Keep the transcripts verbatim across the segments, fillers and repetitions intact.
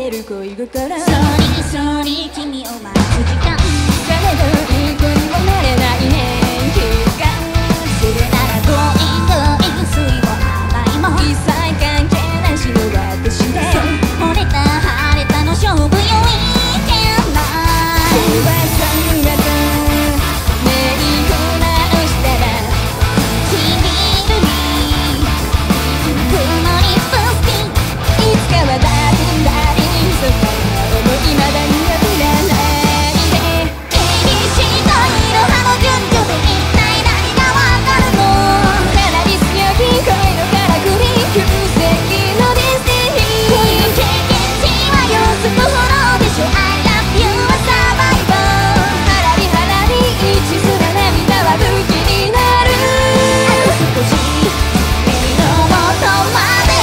せる恋心。そりそり君を待つ時間、 誰といい子にもなれないね。気がするならゴインゴイン水も甘いも一切関係なしの私で、 惚れた晴れたの勝負よいけない。 噂だとメイク直したら唇にピンクのリップスティック、 いつかはダーリンダーリン、そんな思いまだにはぶらないで。 エービーシー といろはの順序で一体何がわかるの。 カラリスより恋のからくり急性のディスティニー。 こういう経験値は様子不能でしょ。 I love you はサバイバー。 ハラリハラリ一途な涙は武器になる。 あと少し君の元まで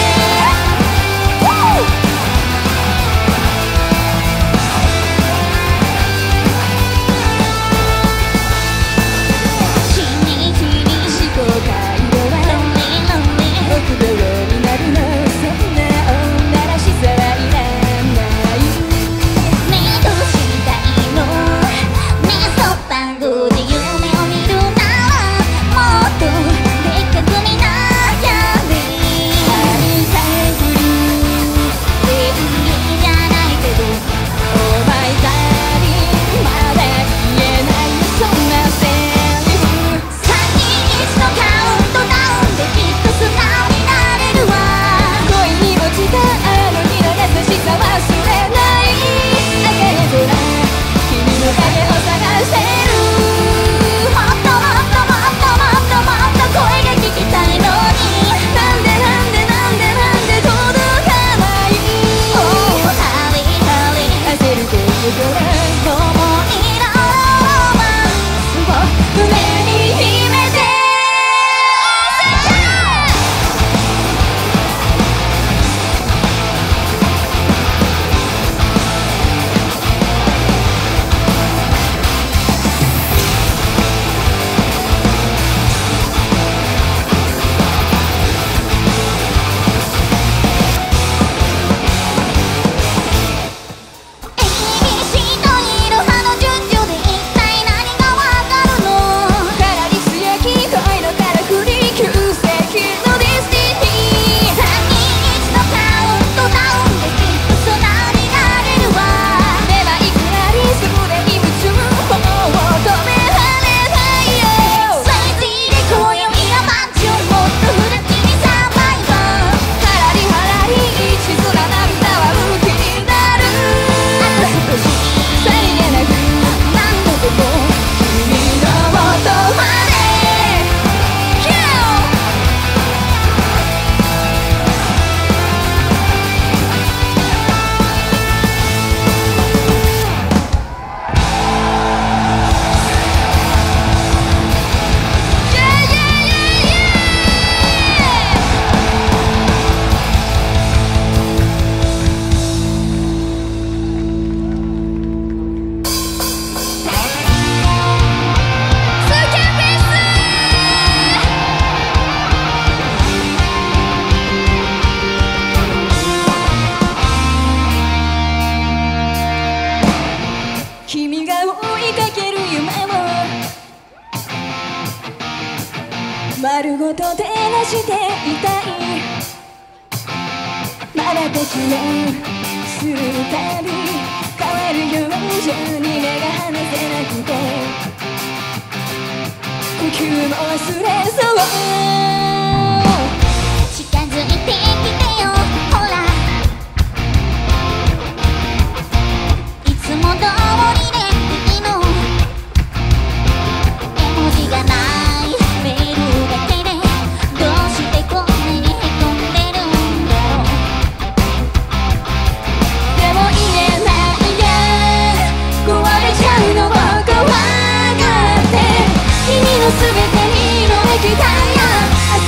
しみじみ思考回路は Lonely lonely 臆病になるの。そんな女らしさはいらない。 ねえどうしたいの。ねえそばごで夢を見るならもっとでっかく見なきゃね。 ありたいふり礼儀じゃないけどお前ダーリンまだ言えないよそんなセリフ。 さんにんいちのカウントダウンできっと素直になれるわ。 恋に落ちたあの日の優しさ忘れない。赤い空君の影を探してる。 もっともっともっともっともっと声が聞きたいのになんでなんでなんでなんで届かない。 Oh hurry hurry 焦る恋心思いのロマンスを胸に秘めてエービーシー といろはの順序で一体何がわかるの。 カラリス焼き恋のからくり急性のディスティニー。 さんにんいちのカウントダウンできっと素直になれるわ。 ではいくらリスムで夢中もう止められないよ。 サイズ入れ今宵はマッチをもっとフルチにサバイバー。 ハラリハラリ一途な涙は武器になる。 あと少しさりげなく何度でも君の元まで。君が追いかける夢を丸ごと照らしていたい。瞬きをするたび変わるよう情に目が離せなくて呼吸も忘れそう。 近づいてきてよほらいつも通りでいいの。絵文字がないメールだけでどうしてこんなにへこんでるんだろう。 でも言えないや壊れちゃうの僕わかって君の全てに色めきたいや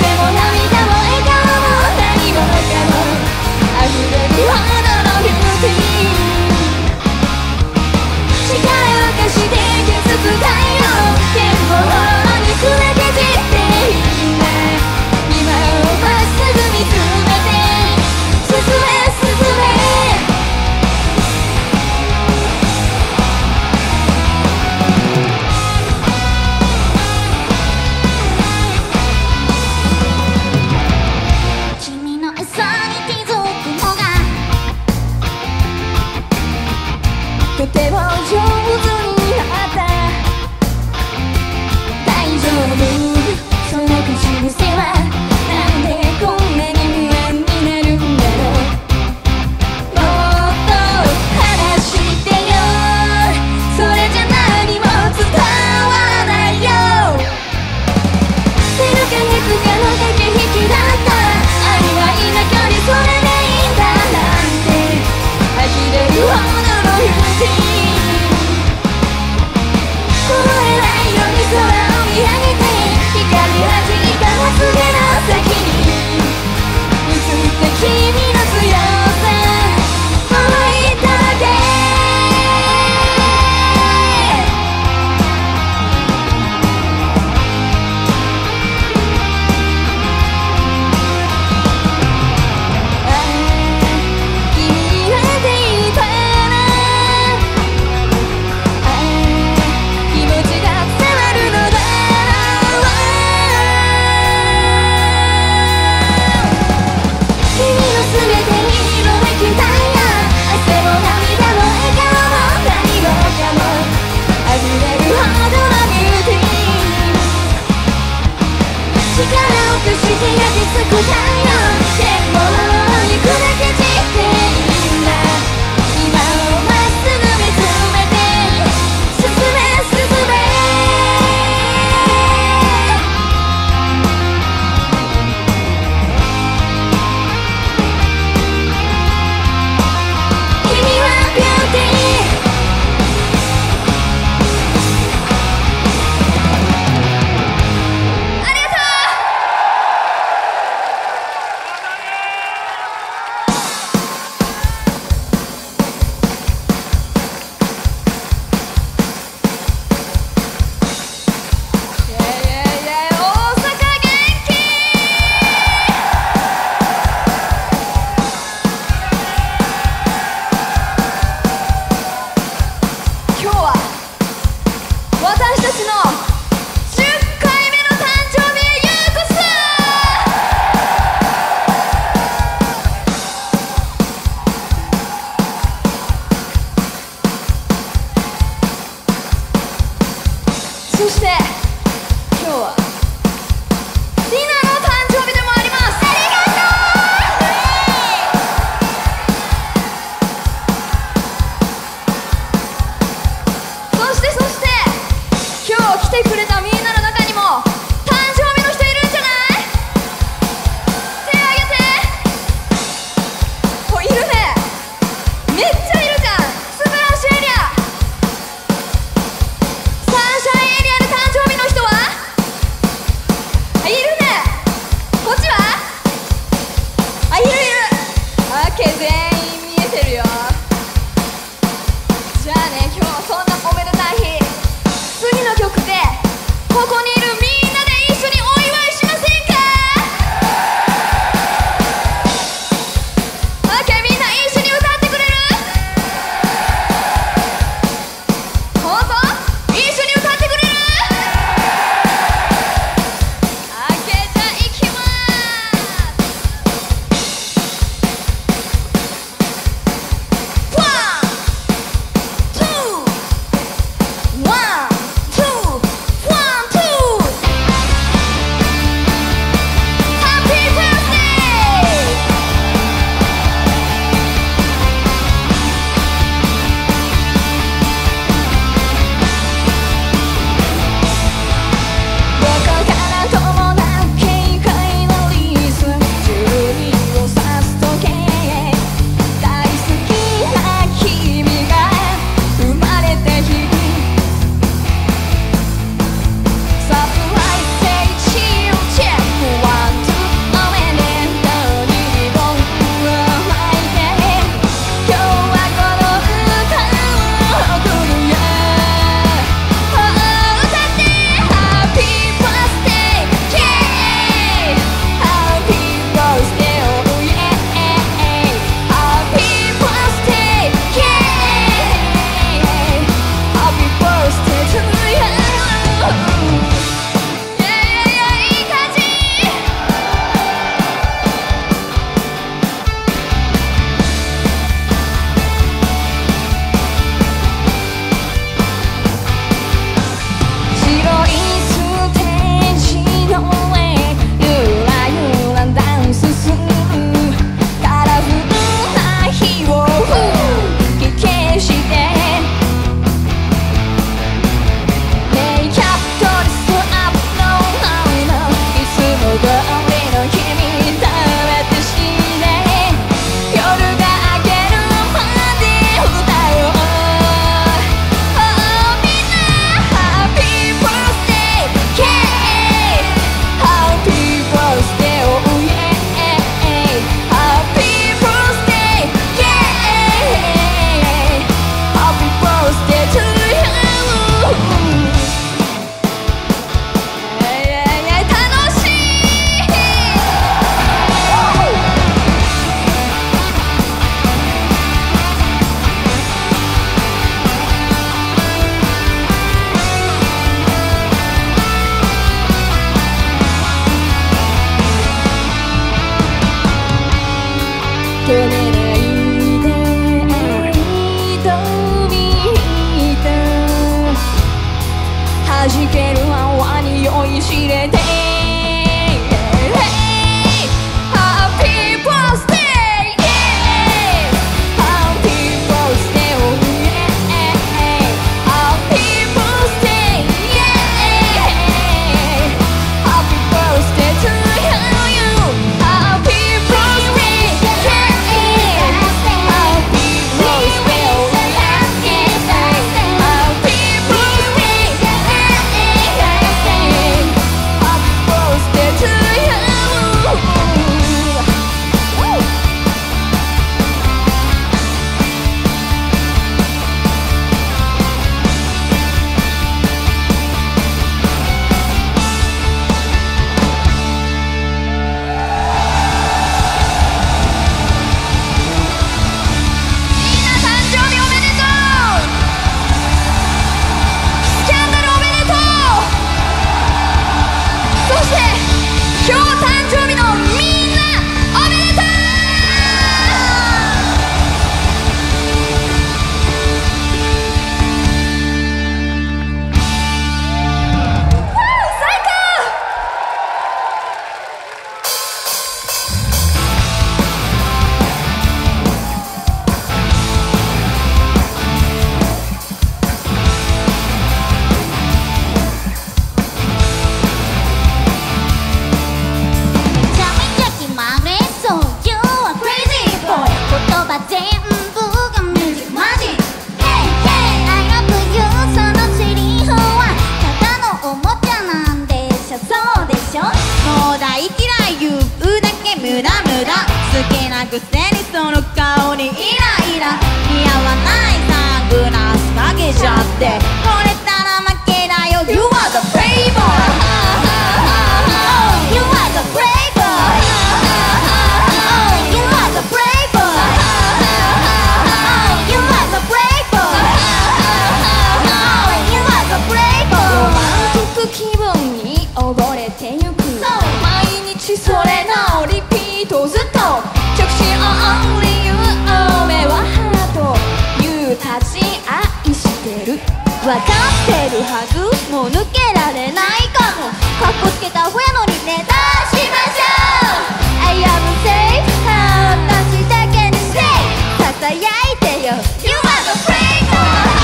私愛してる分かってるはずもう抜けられないかもかっこつけたアホやのにね出しましょう I am safe 私だけに safe ささやいてよ You are the breaker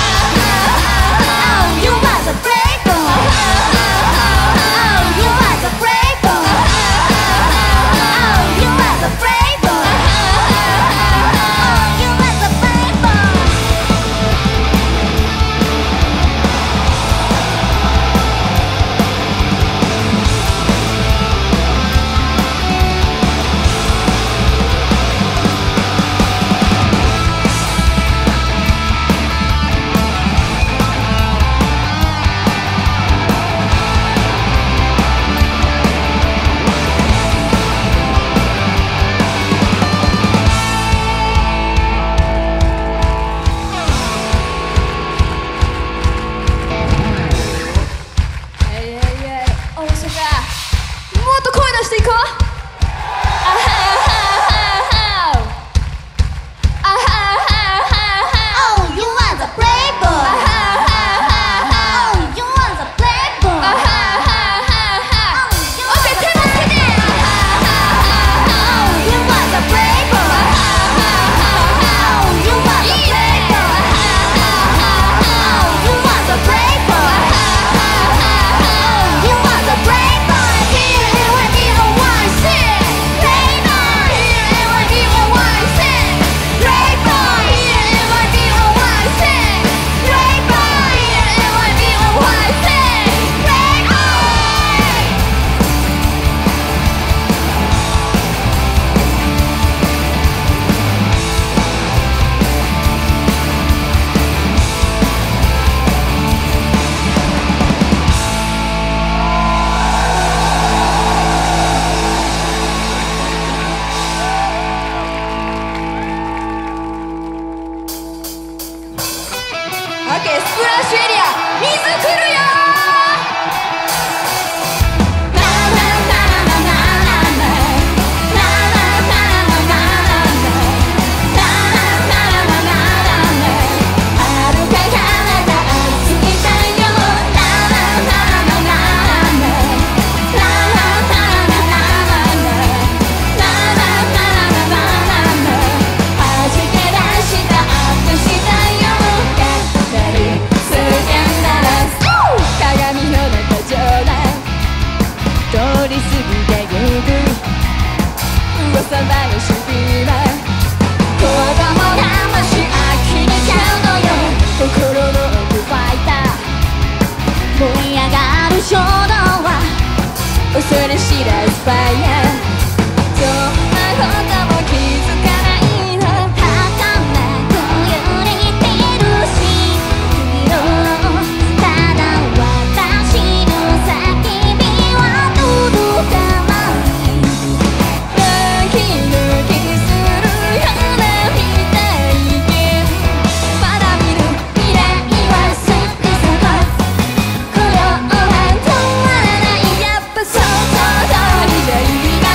You are the breaker You are the breaker You are the breaker想像通りじゃ意味が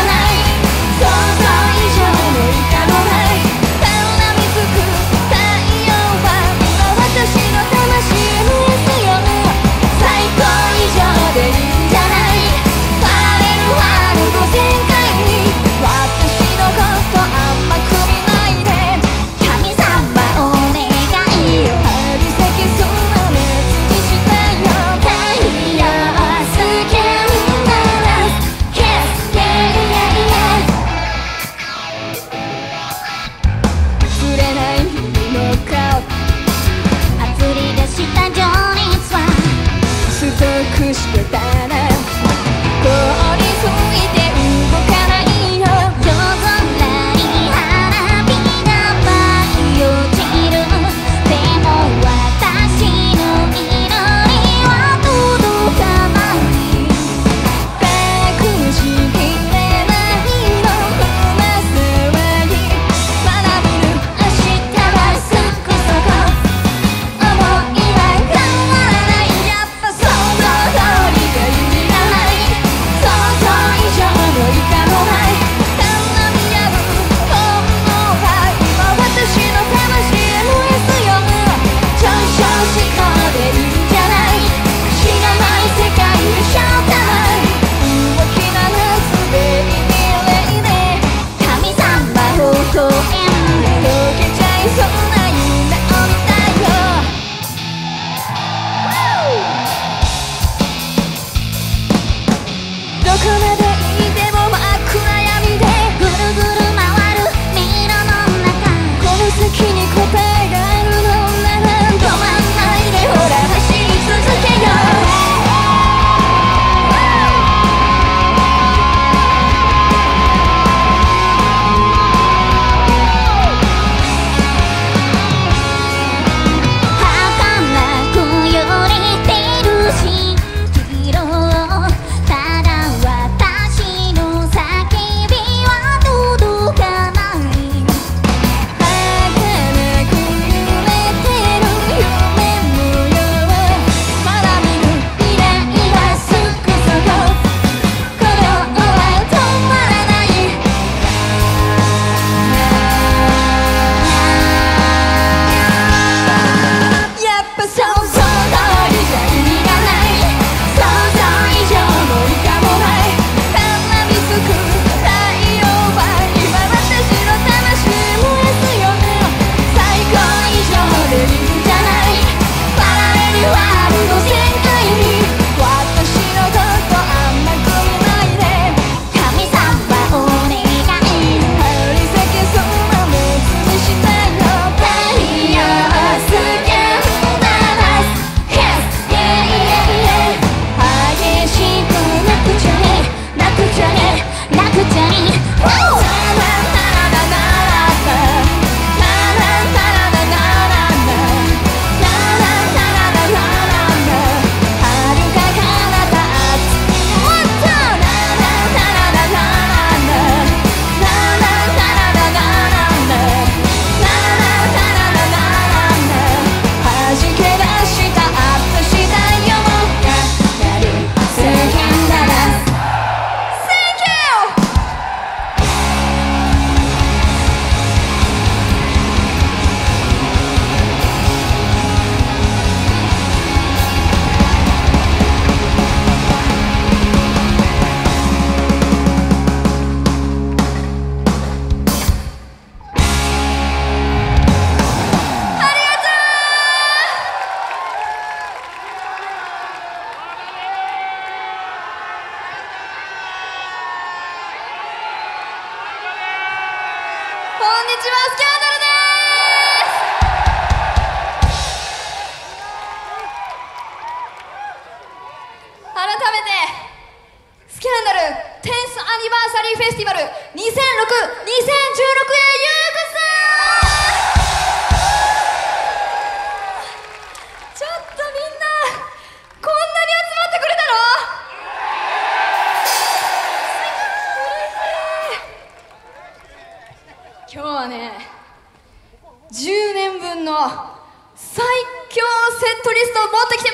分の最強セットリストを持ってきてます。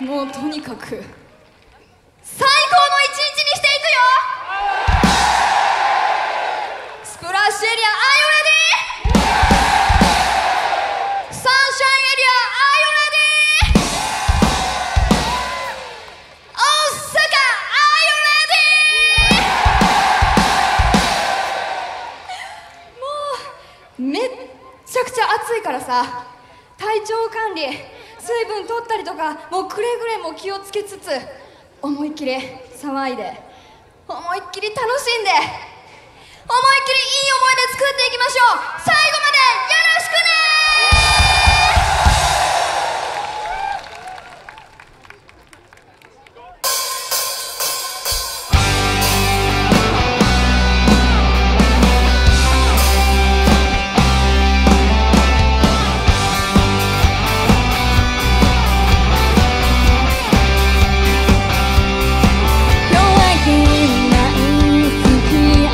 もうとにかく最高の一日にしていくよ。スプラッシュエリア Are you ready? サンシャインエリア Are you ready? 大阪 Are you ready? もうめっちゃくちゃ暑いからさ、体調管理、水分取ったりとか、もうくれぐれも気をつけつつ、思いっきり騒いで、思いっきり楽しんで、思いっきりいい思い出作っていきましょう。最後までよろしくね「夜明けない月明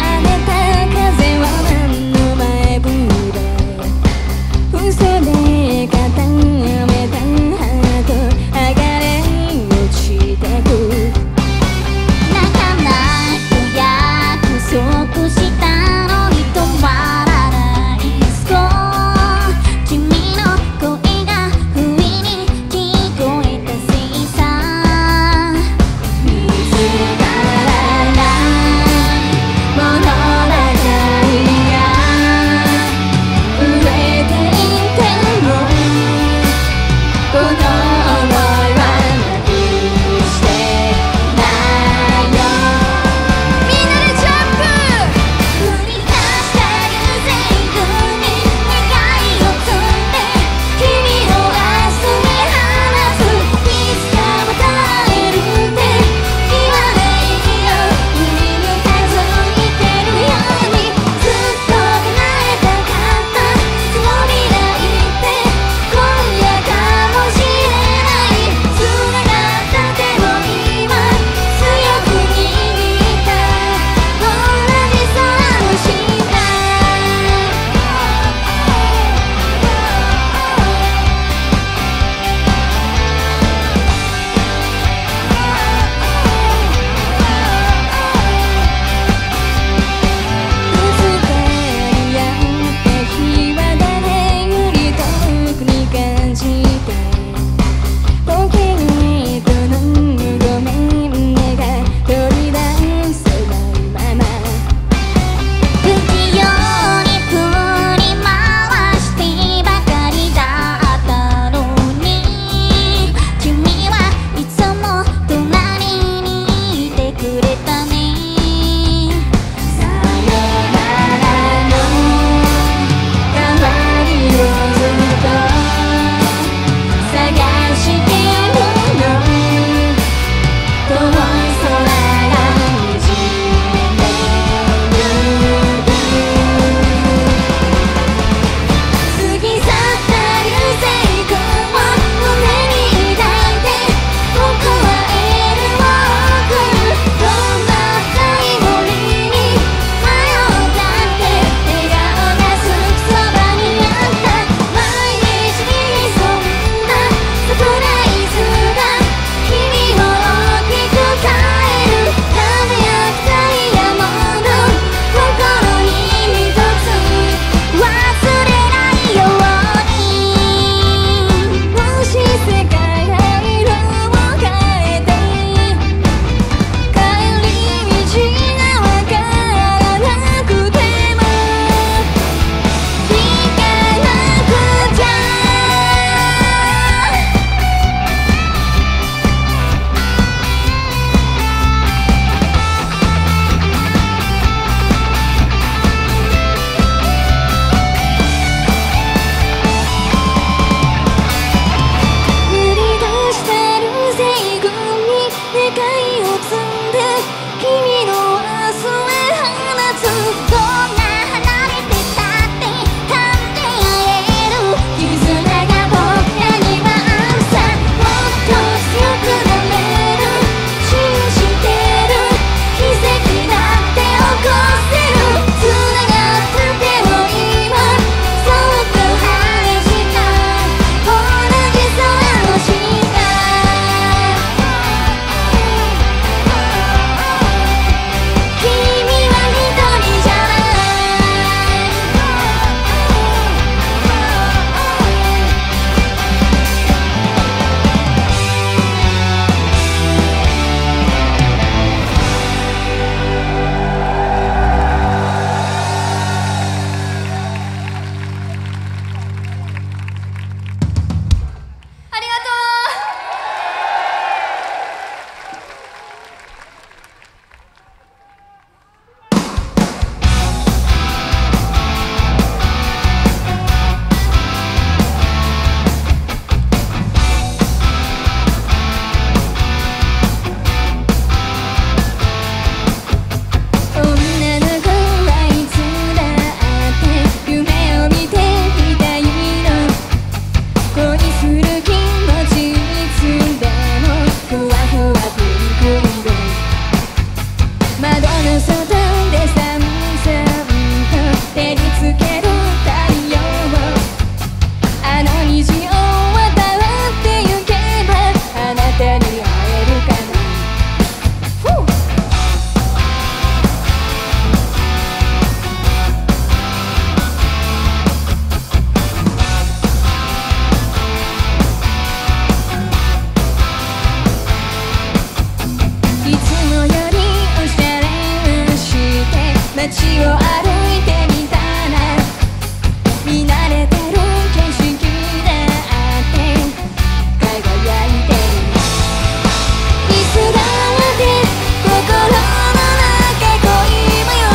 歩いてみたら見慣れてる景色であって輝いてるいつだって心の中恋模様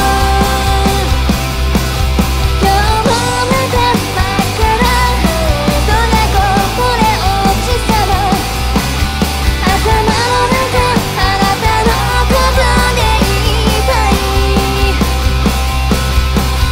今日もまた真っ赤などんなこぼれ落ちさも頭の中あなたのことでいっぱい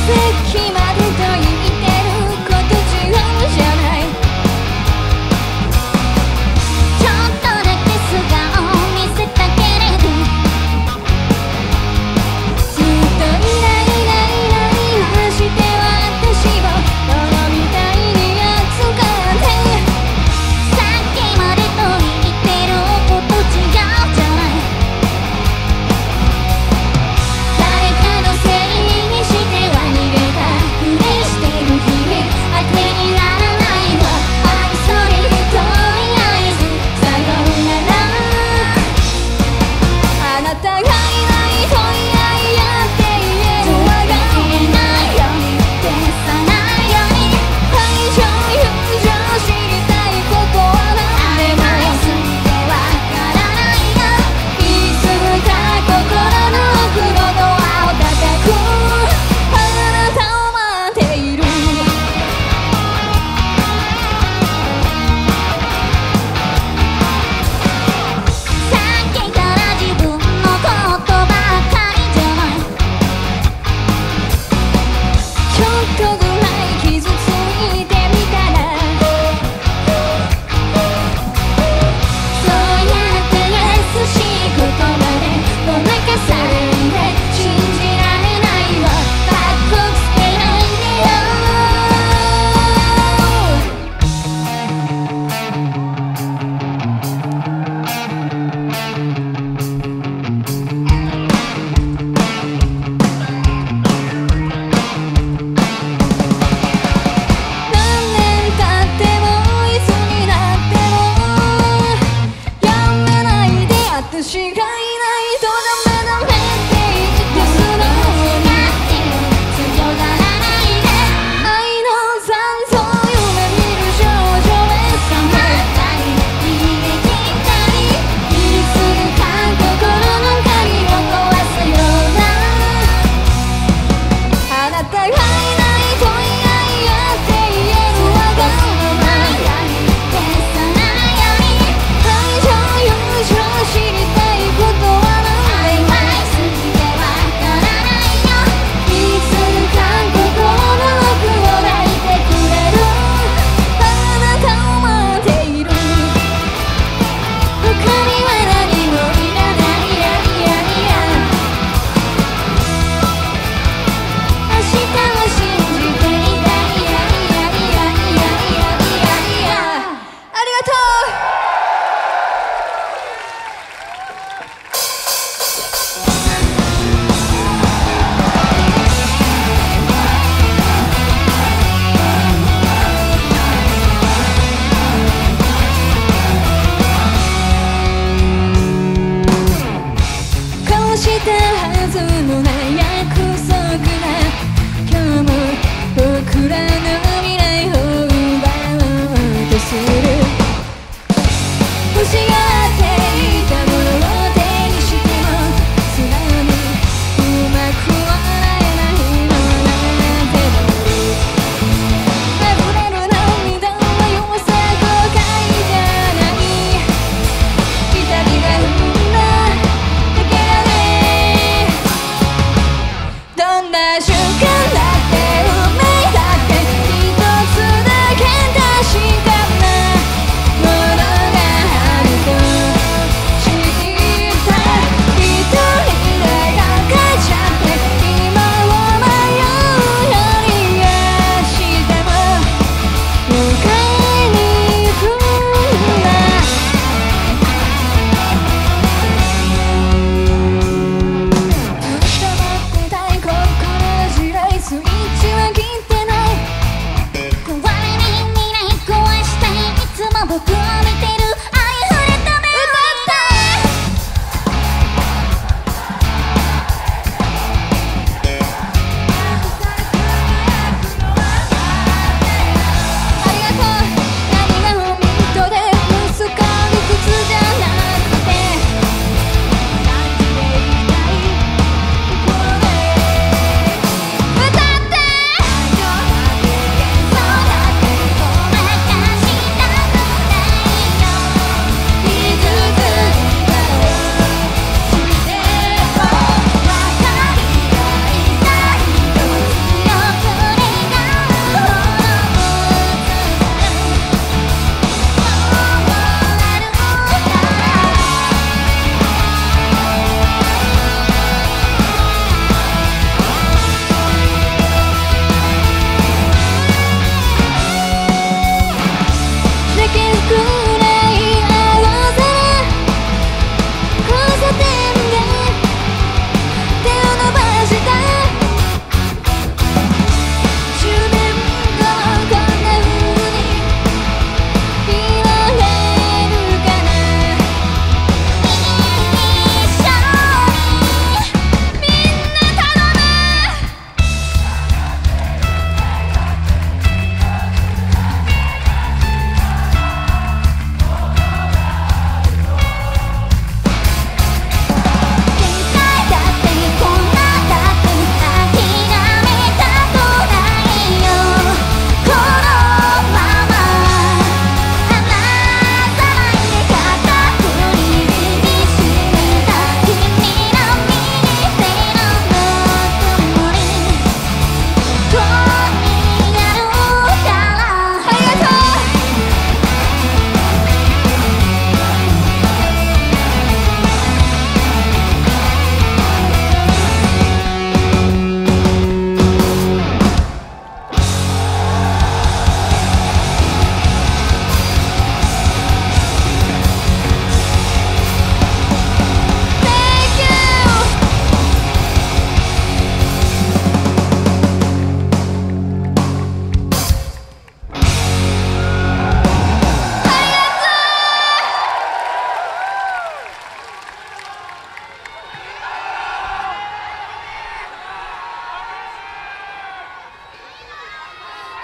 席までと言ってること違うじゃない。 ちょっとだけ素顔見せたけれどずっとイライライライラして私を泥みたいに扱ってさっきまでと言ってること違うじゃない誰かのせいにしては逃げたふりしてる日々当てにならないわ I'm sorry とりあえずさよならあなたがいないといやいやって言えるわが消えないように消さないように愛情友情知りたいことは何でも曖昧すぎてわからないよいつか心の奥のドアを叩くあなたを待っているさっきから自分のことばかりじゃないちょっとぐらい傷ついてみたらそうやって優しい言葉でごまかされんで信じられないわカッコつけないでよ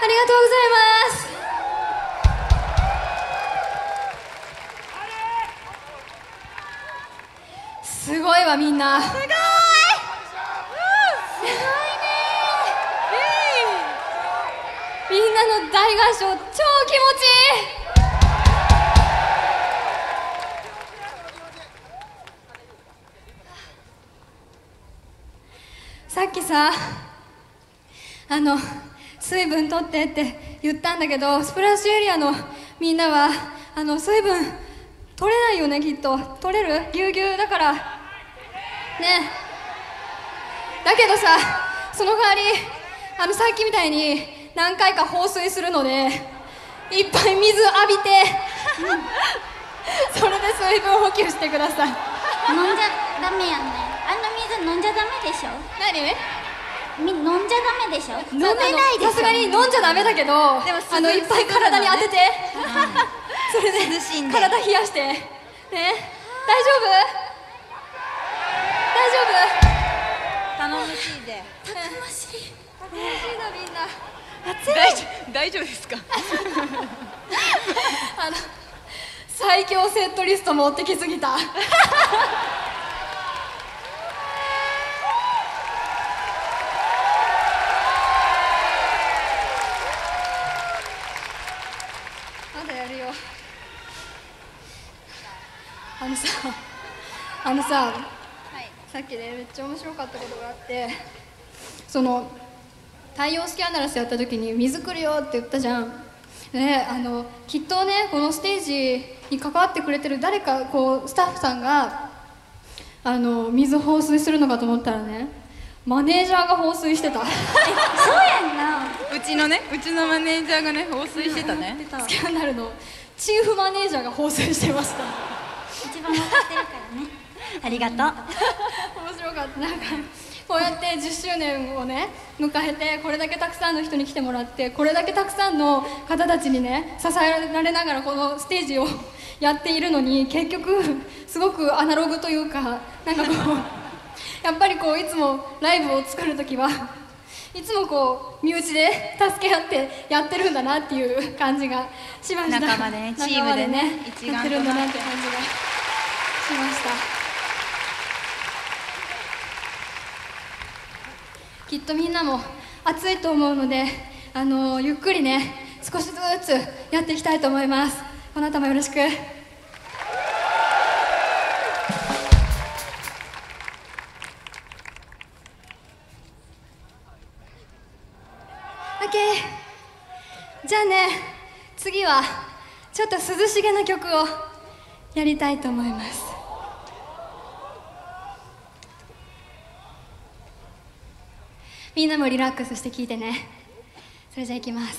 ありがとうございます。すごいわみんな。すごい。すごいね。みんなの大合唱超気持ちいい。さっきさ、あの水分取ってって言ったんだけど、スプラッシュエリアのみんなはあの水分取れないよね。きっと取れる？ぎゅうぎゅうだからね。だけどさ、その代わりあのさっきみたいに何回か放水するのでいっぱい水浴びてそれで水分補給してください。 飲んじゃダメやね。あの水飲んじゃダメでしょ。 何？ み飲んじゃダメでしょ。 飲めないでしょ。さすがに飲んじゃダメだけど、でもあのいっぱい体に当てて、それで体冷やしてね。大丈夫？大丈夫？ 頼もしいで。 たくましい。たくましいなみんな。暑い。 大丈夫ですか？ あの最強セットリスト持ってきすぎた。まだやるよ。あのさ、あのさ、はい、さっきねめっちゃ面白かったことがあって、その太陽スキャンダラスやった時に水来るよって言ったじゃん。ね、あのきっとねこのステージに関わってくれてる誰かこうスタッフさんがあの水放水するのかと思ったらね、マネージャーが放水してた。そうやんな。 うちのね、うちのマネージャーがね放水してたね。 スキャンダルのチーフマネージャーが放水してました。 一番分かってるからね。ありがとう。 面白かった。なんかこうやってじゅっしゅうねんをね迎えて、これだけたくさんの人に来てもらって、これだけたくさんの方たちにね支えられながらこのステージをやっているのに、結局すごくアナログというか、なんかこうやっぱりこういつもライブを作る時はいつもこう身内で助け合ってやってるんだなっていう感じがしました。 仲間でね、チームでね一丸となってやってるんだなって感じがしました。きっとみんなも暑いと思うので、あのー、ゆっくりね少しずつやっていきたいと思います。この後もよろしく。 OK、 じゃあね、次はちょっと涼しげな曲をやりたいと思います。みんなもリラックスして聴いてね。それじゃあいきます。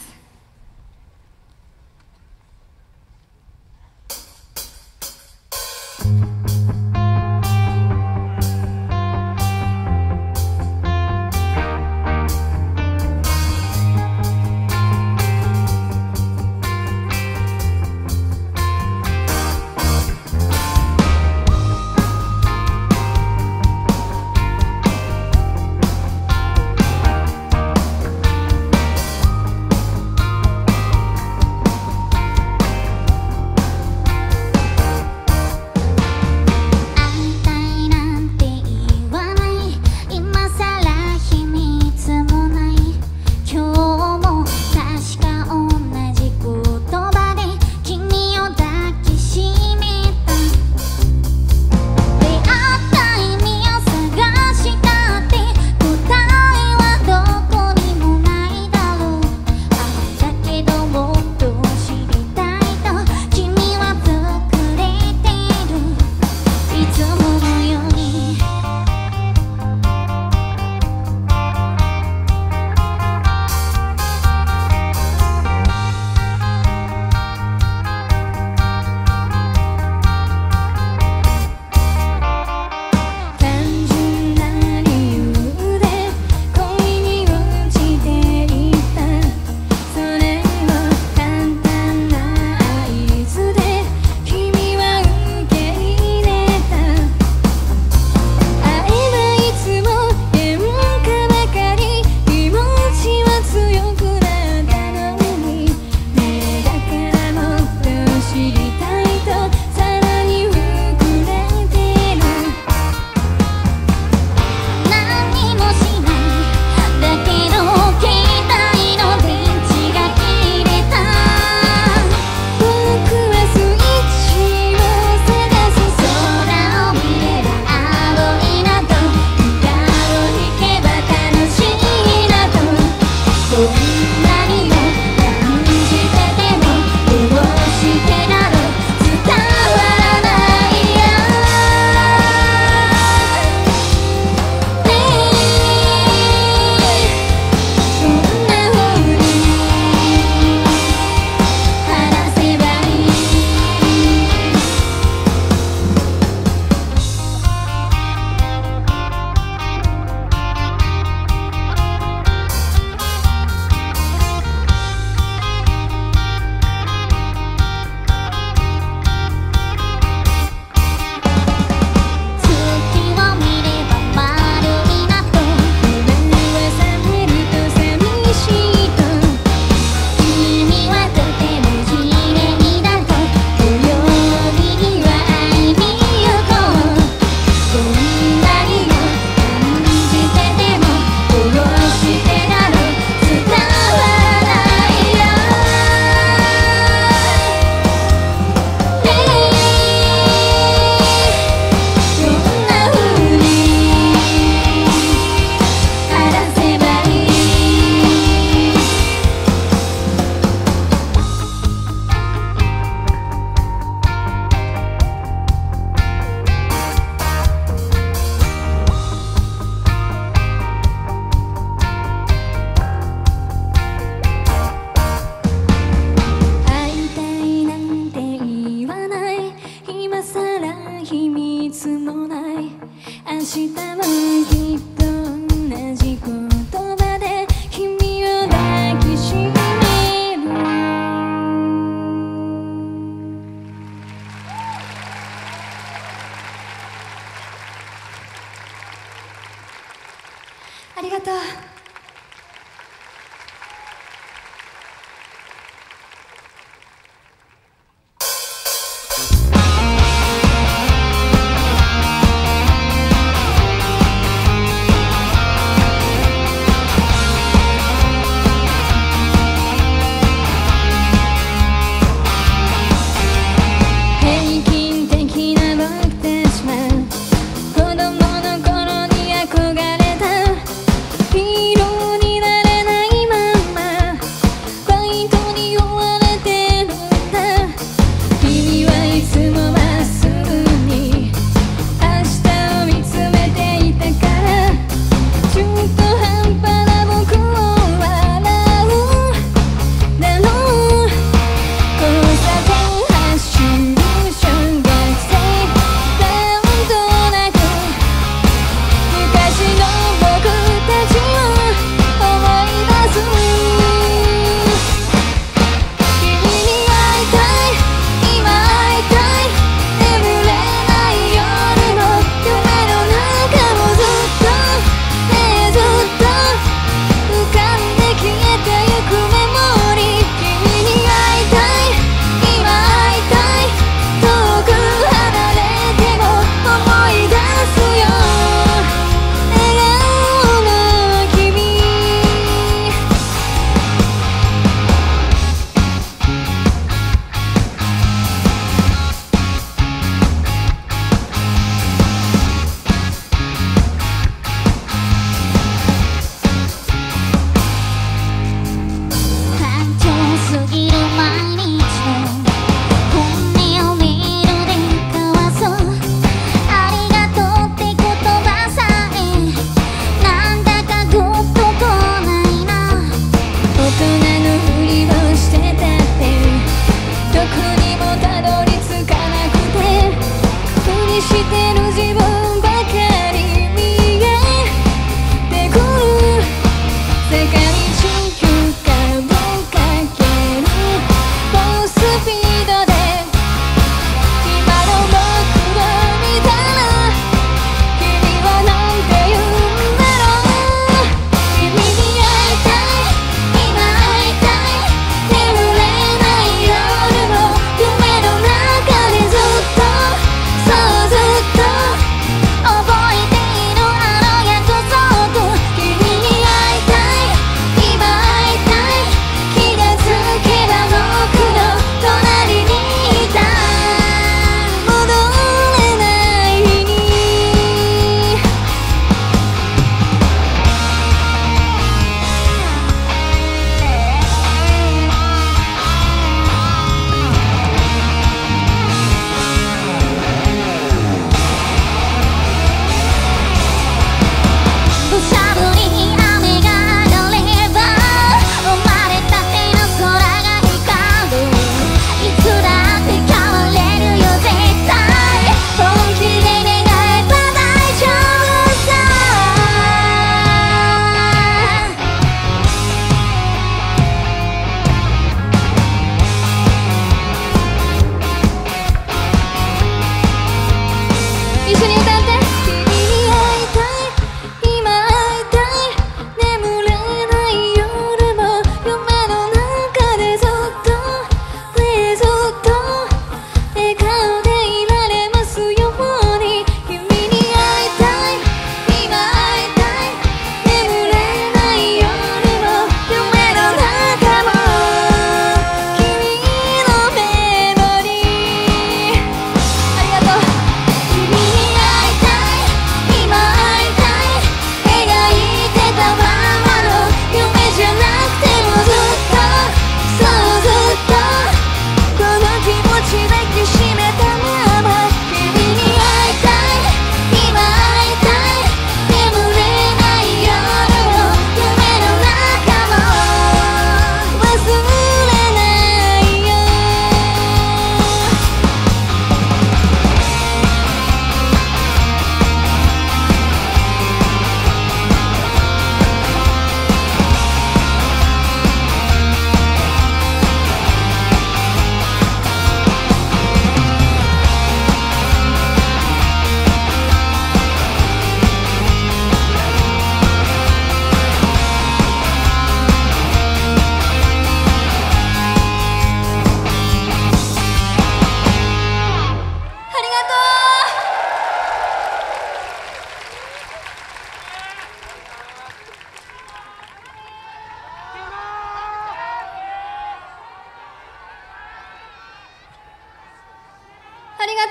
ありが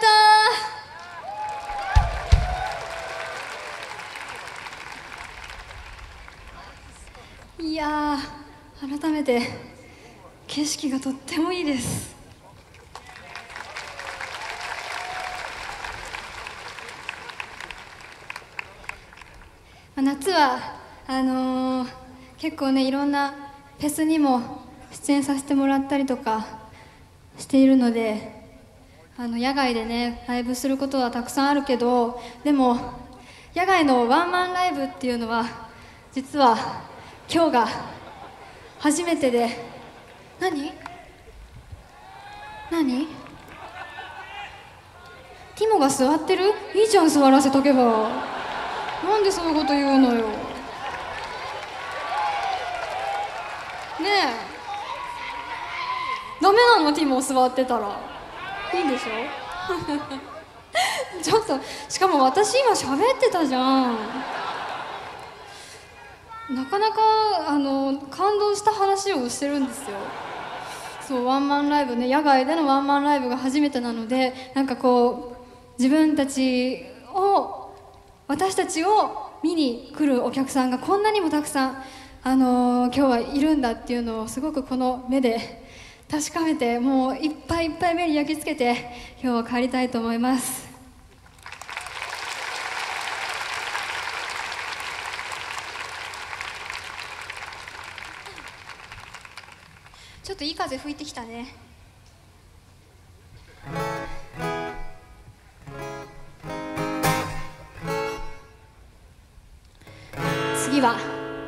とう。いやー、改めて景色がとってもいいです。夏はあのー、結構ねいろんなフェスにも出演させてもらったりとかしているので、あの野外でねライブすることはたくさんあるけど、でも野外のワンマンライブっていうのは実は今日が初めてで。何何ティモが座ってる？いいじゃん、座らせとけば。なんでそういうこと言うのよ。ねえ、ダメなの？ティモ座ってたらいいんでしょちょっと、しかも私今喋ってたじゃん。なかなかあの感動した話をしてるんですよ。そう、ワンマンライブね、野外でのワンマンライブが初めてなので、なんかこう自分たちを私たちを見に来るお客さんがこんなにもたくさん、あのー、今日はいるんだっていうのをすごくこの目で確かめて、もういっぱいいっぱい目に焼き付けて今日は帰りたいと思います。 ちょっといい風吹いてきたね。次は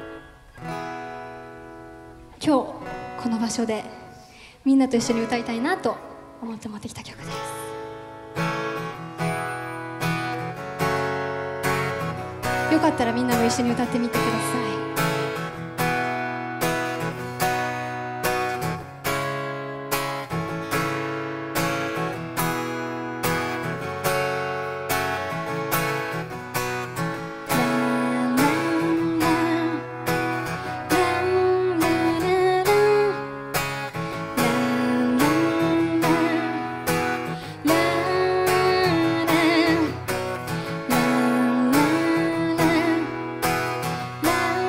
今日この場所でみんなと一緒に歌いたいなと思って持ってきた曲です。よかったらみんなも一緒に歌ってみてください。 「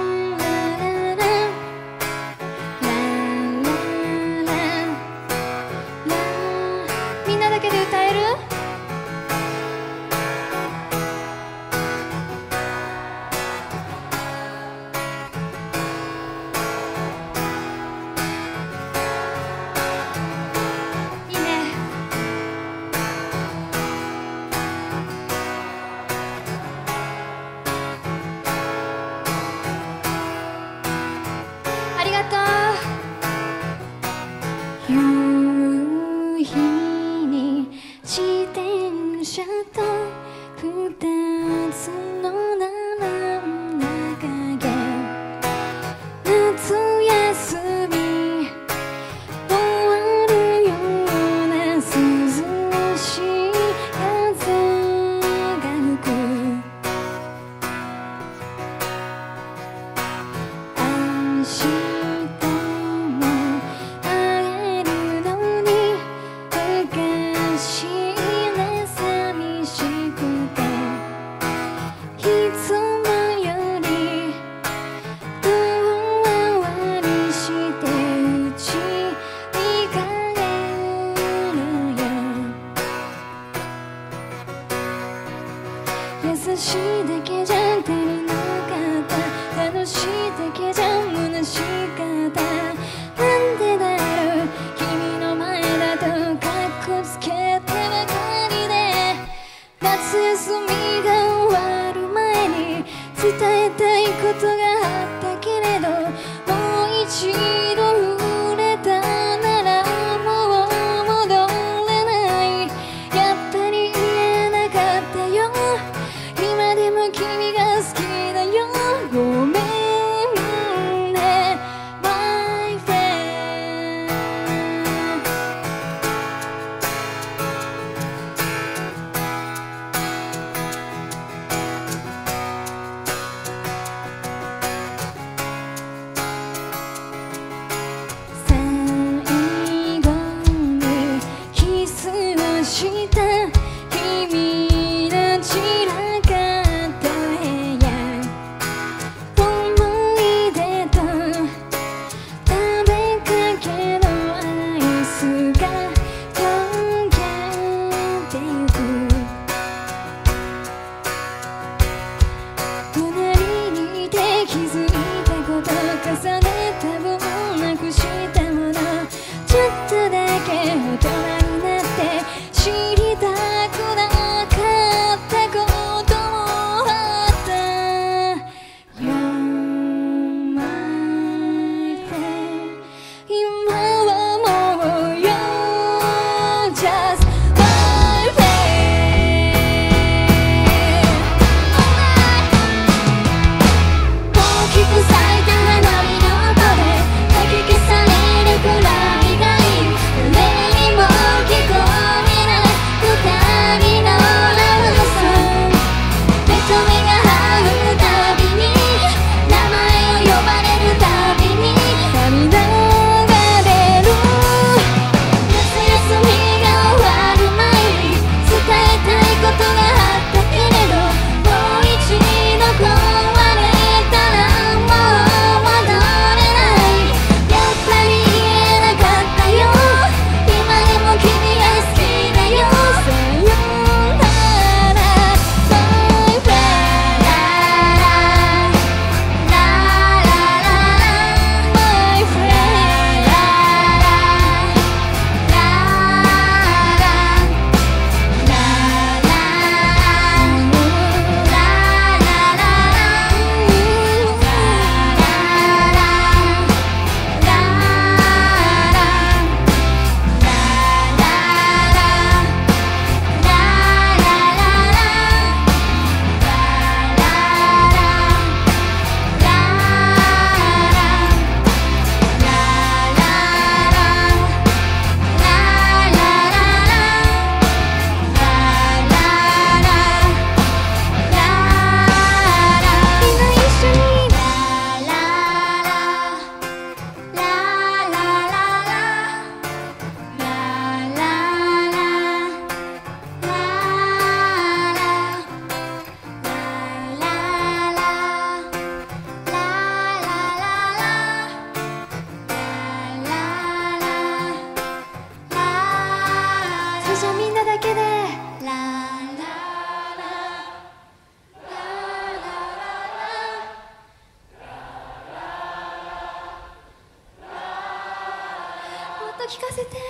聞かせて。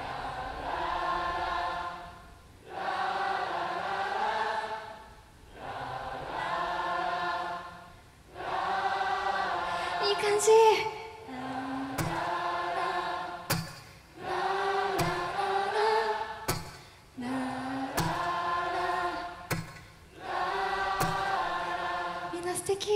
いい感じ。みんな素敵。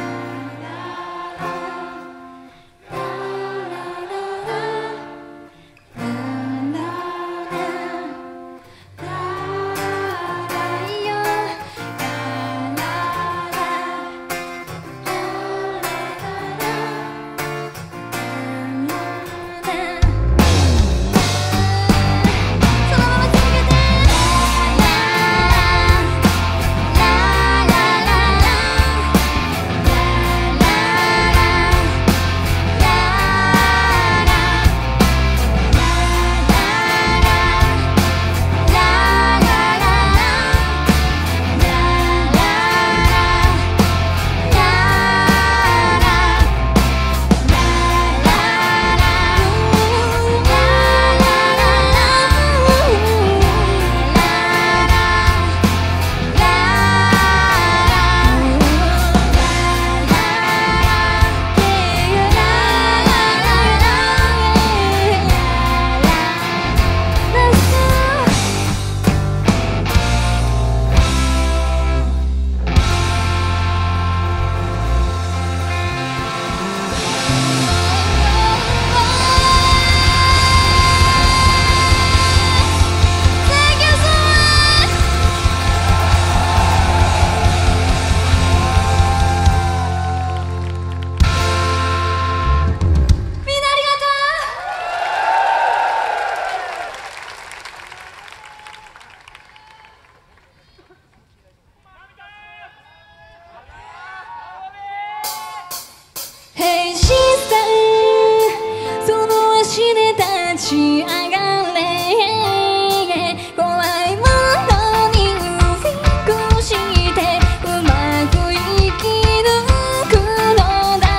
変身さん、その足で立ち上がれ。怖いものにウィンクしてうまく生き抜くのだ。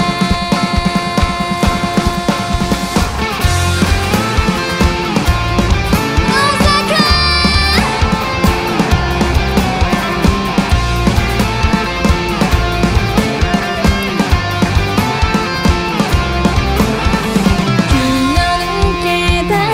まさか気が抜けた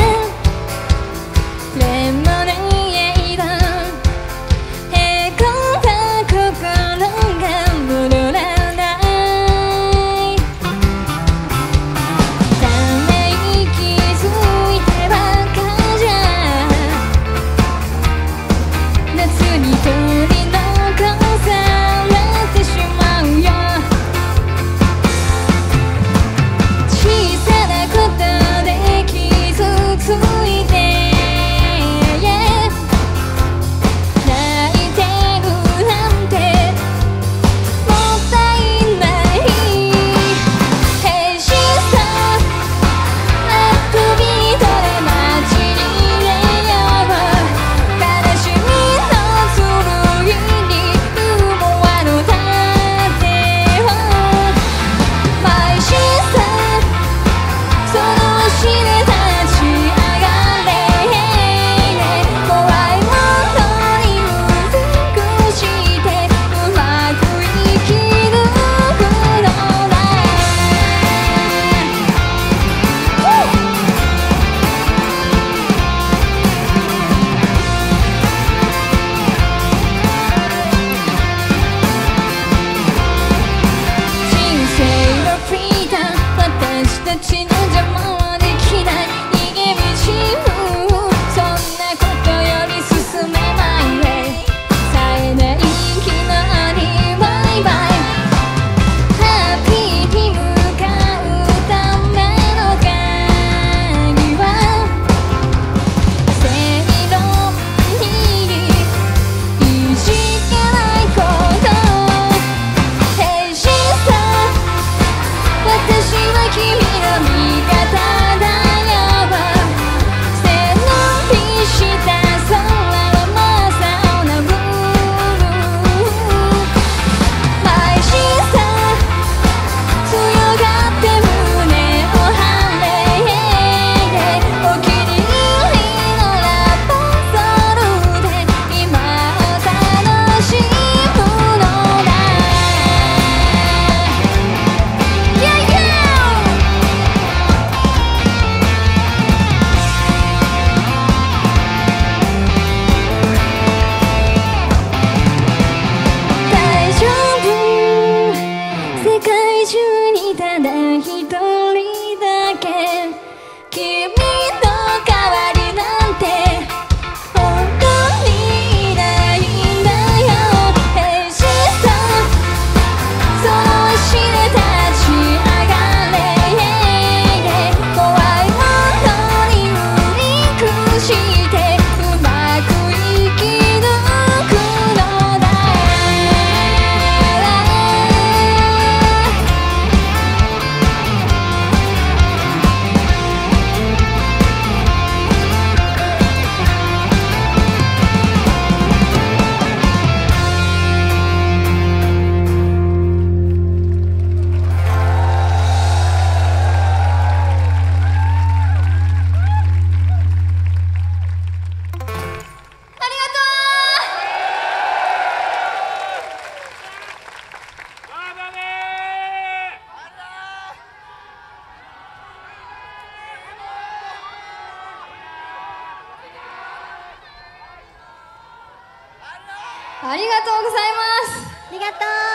ありがとうございます。 ありがと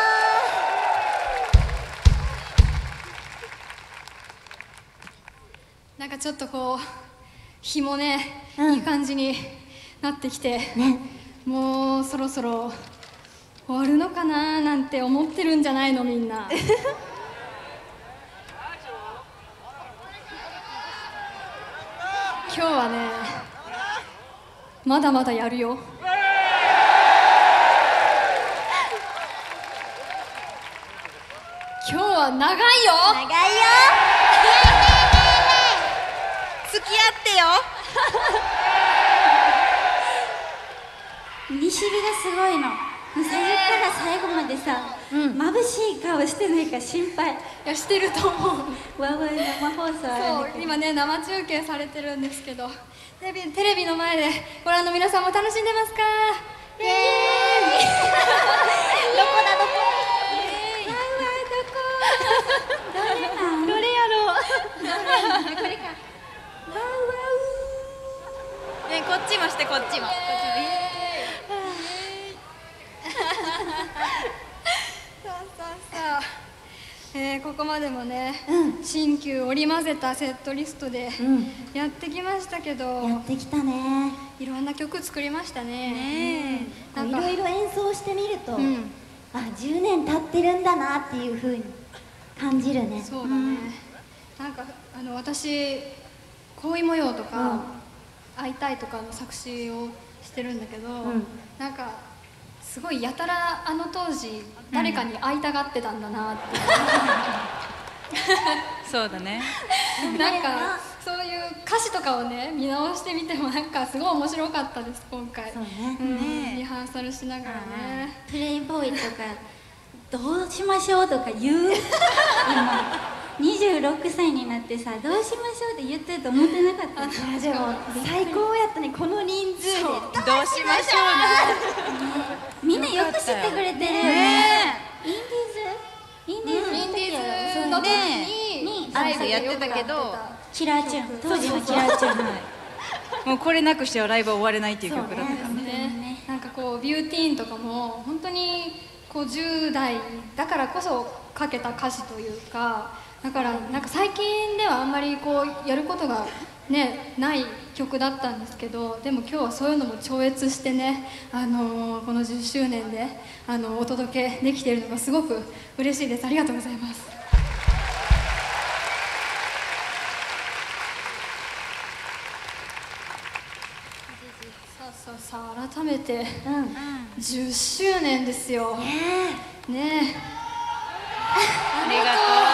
う。なんかちょっとこう日もね、 うんいい感じになってきて、 ね、 もうそろそろ終わるのかななんて思ってるんじゃないのみんな。今日はねまだまだやるよ。今日は長いよ。 長いよ。 付き合ってよ。 西日がすごいの。最初から最後までさ、眩しい顔してないか心配。 いやしてると思う。 わわ生放送あるんだけど。 そう今ね生中継されてるんですけど、テレビテレビの前でご覧の皆さんも楽しんでますか？イエーイ。 どこだどこ？ イエーイ。 どれなん？ どれやろう。 これか。わね、こっちもしてこっちも。こっちも。 そうそうそう。えー、ここまでもね、 うん新旧織り交ぜたセットリストでうんやってきましたけど、 やってきたね。 いろんな曲作りましたね。 ねなんかいろいろ演奏してみると、 うんあ、じゅうねん経ってるんだなっていう風に感じるね。 そうだね、なんかあの私恋模様とか、 うん会いたいとかの作詞をしてるんだけど、 んなんかすごいやたらあの当時誰かに会いたがってたんだなって、 そうだね。 なんかそういう歌詞とかをね見直してみてもなんかすごい面白かったです今回。 そうね。 うんねリハーサルしながらね、 プレイボーイとかどうしましょうとか言う今にじゅうろくさいになってさ、どうしましょうって言ってると思ってなかった。いやでも最高やったね、この人数で。 どうしましょう。 みんなよく知ってくれてるよね。 ねインディーズインディーズインディーズそうの時ねにあライブでやってたけどよくやってキラーチューン、当時のキラーチューン。 もうこれなくしてはライブは終われないっていう曲だったよそうたね。 ね。なんかこうビューティーンとかも本当にこうじゅう代だからこそ書けた歌詞というか、だからなんか最近ではあんまりこうやることがねない曲だったんですけど、でも今日はそういうのも超越してね、あのーこのじゅっしゅうねんであのお届けできているのがすごく嬉しいです。ありがとうございます。さあさあさあ改めてうん。 じゅっしゅうねんですよ。 ねねえ。 ありがとう。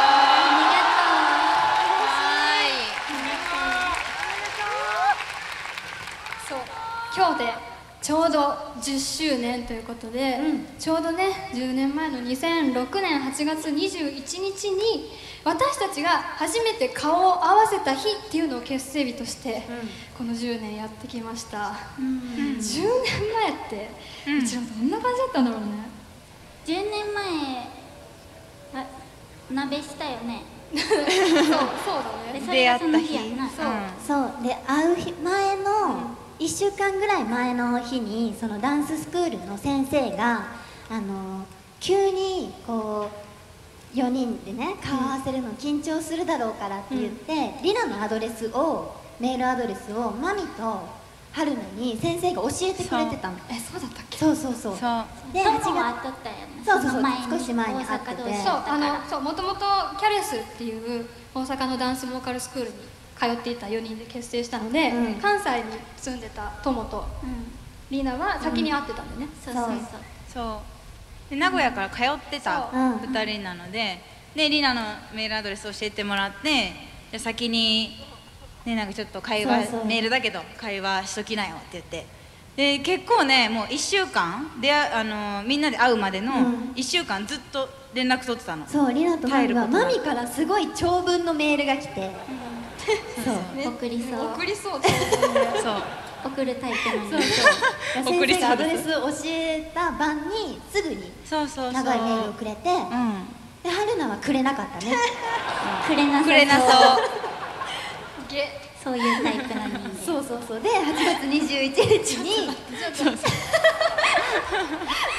そう今日でちょうどじゅっしゅうねんということで、 うんちょうどねじゅうねんまえのにせんろくねんはちがつにじゅういちにちに私たちが初めて顔を合わせた日っていうのを結成日として、このじゅうねんやってきました、 うんじゅうねんまえって、 うんうちらどんな感じだったんだろうね。 じゅうねんまえあ鍋したよね。 そうそうだね。 でそれがその日やんな。 そうそうで会う日前のいっしゅうかんぐらい前の日にそのダンススクールの先生があの急にこうよにんでね顔合わせるの緊張するだろうからって言って、リナのアドレスをメールアドレスをマミと春菜に先生が教えてくれてたの。 えそうだったっけ。 そうそうそうそう。 でトモはは会っとったよね。 そうそうそうの前に少し前に会ってて大阪同士そうだったからあのそうもともとキャレスっていう大阪のダンスボーカルスクールに通っていたよにんで結成したので、 うん関西に住んでた友とうんリナは先に会ってたんでね、 そうそうそうそう。で名古屋から通ってたうんふたりなので、でリナのメールアドレス教えてもらって、で先にねなんかちょっと会話そうそうメールだけど会話しときなよって言って。で結構ねもういっしゅうかんであのみんなで会うまでのうんいっしゅうかんずっと連絡取ってたの。 そうリナとマミは耐えることなくマミからすごい長文のメールが来て、そうね送りそう送りそうってことでねそう。 送るタイプなのそうにそう送り先生がアドレそうですス教えた晩にすぐにそうそうそう。 長いメールをくれて、 うん。 で春菜はくれなかったね。 くれなさくれなそう。 ゲそういうタイプの人間そうそうそうではちがつにじゅういちにちに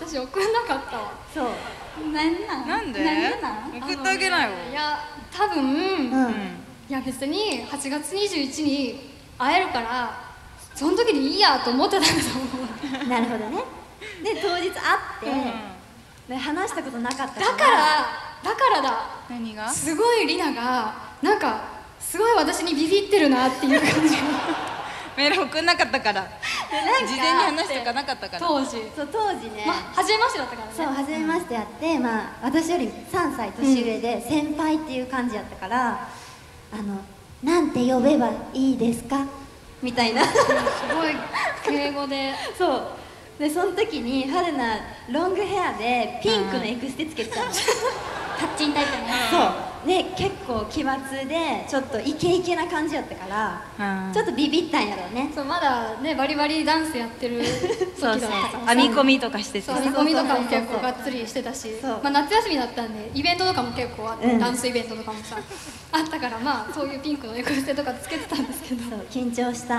私送んなかったわ。 そうなんなんなんでなんでなん送ってあげなよ。 あのねいや多分、 うんうんいや別にはちがつにじゅういちに会えるからその時にいいやと思ってたんだと思う。 なるほどね。で当日会って、 うんで話したことなかっただからだからだ何が？ すごいリナがなんかすごい私にビビってるなっていう感じがメール送んなかったから。事前に話とかなかったから。 当時そう当時ね、 まあ初めましてだったからね。 そう初めましてやって、まあ私よりさんさい年上で先輩っていう感じやったから、あのなんて呼べばいいですかみたいなすごい敬語でそうでその時に春菜ロングヘアでピンクのエクステつけてたの、 タッチンタイプね。 そうで結構奇抜でちょっとイケイケな感じやったから、 うんちょっとビビったんやろうね。 そうまだねバリバリダンスやってる時だったから編み込みとかしててそう編み込みとかも結構がっつりしてたし、 そうまあ、夏休みだったんでイベントとかも結構あって、 うんダンスイベントとかもさあったからまあそういうピンクのエクステとかつけてたんですけどそう緊張した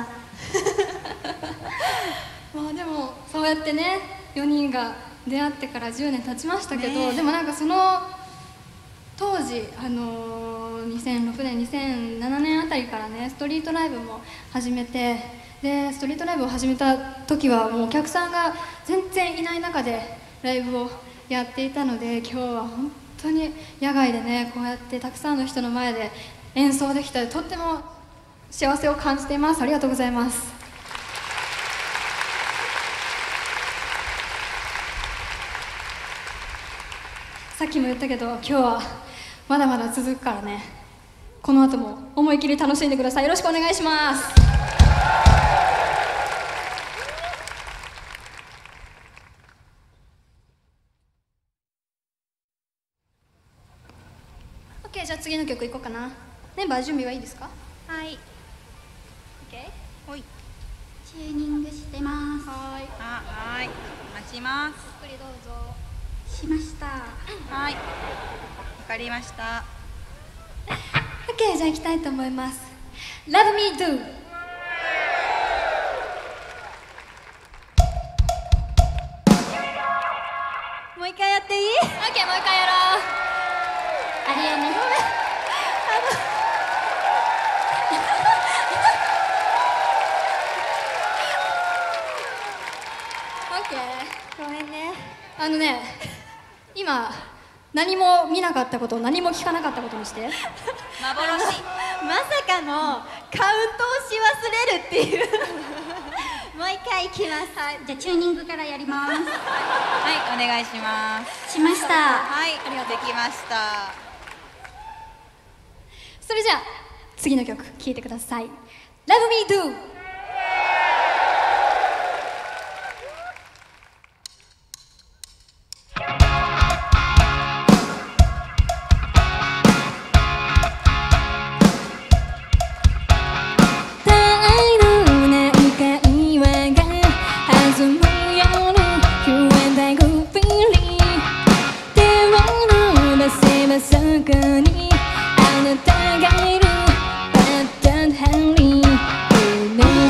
まあでもそうやってねよにんが出会ってからじゅうねん経ちましたけど、 ねえでもなんかその当時、あのー、にせんろくねんにせんななねんあたりからねストリートライブも始めて、でストリートライブを始めた時はもうお客さんが全然いない中でライブをやっていたので、今日は本当に野外でねこうやってたくさんの人の前で演奏できたとっても幸せを感じています。ありがとうございます。さっきも言ったけど今日はまだまだ続くからね、この後も思い切り楽しんでください。よろしくお願いします。オッケー、じゃあ次の曲いこうかな。メンバー準備はいいですか？ はい。 オッケー。 ほい。 チューニングしてます。 はーい。 あ、はい。待ちます。 ゆっくりどうぞ。 しました。 はい。わかりました。 オッケー、じゃあ行きたいと思います。Love me do。 もう一回やっていい？ オッケー、もう一回やろう。 あれよね。 オッケー。 ごめんね。 あのね、今何も見なかったこと何も聞かなかったことにして。 幻。 まさかのカウントをし忘れるっていうもう一回いきます。はい、 じゃあチューニングからやります。 はい、お願いします。 しました。 はい、できました。 それじゃあ次の曲聴いてください。Love me do。「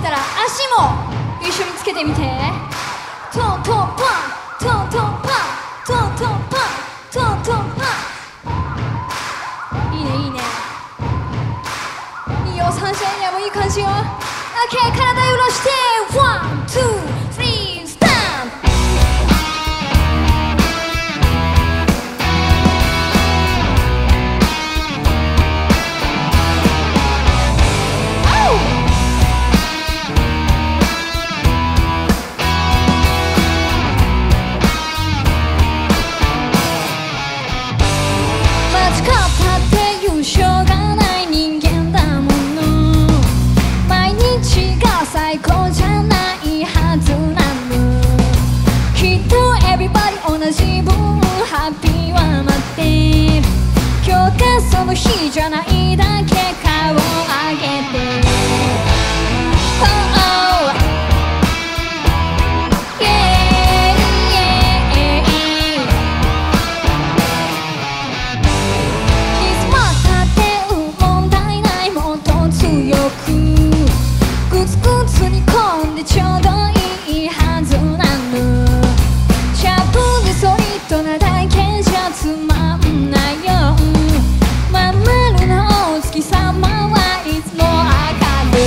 たら足も一緒につけてみて。トントンパントントンパントントンパントントンパン。いいねいいねいいよ。サンシャインエリアもいい感じよ。 OK 体揺らしてワンツースリースタンプ。しょうがない人間だもの。毎日が最高じゃないはずなの。きっと everybody 同じ分ハッピーは待ってる。今日がその日じゃないだけ顔を上げて、oh, oh. Yeah, yeah. グツグツに込んでちょうどいいはずなの。シャープでソリッドなだけじゃつまんないよ。まん丸なお月様はいつも明るい。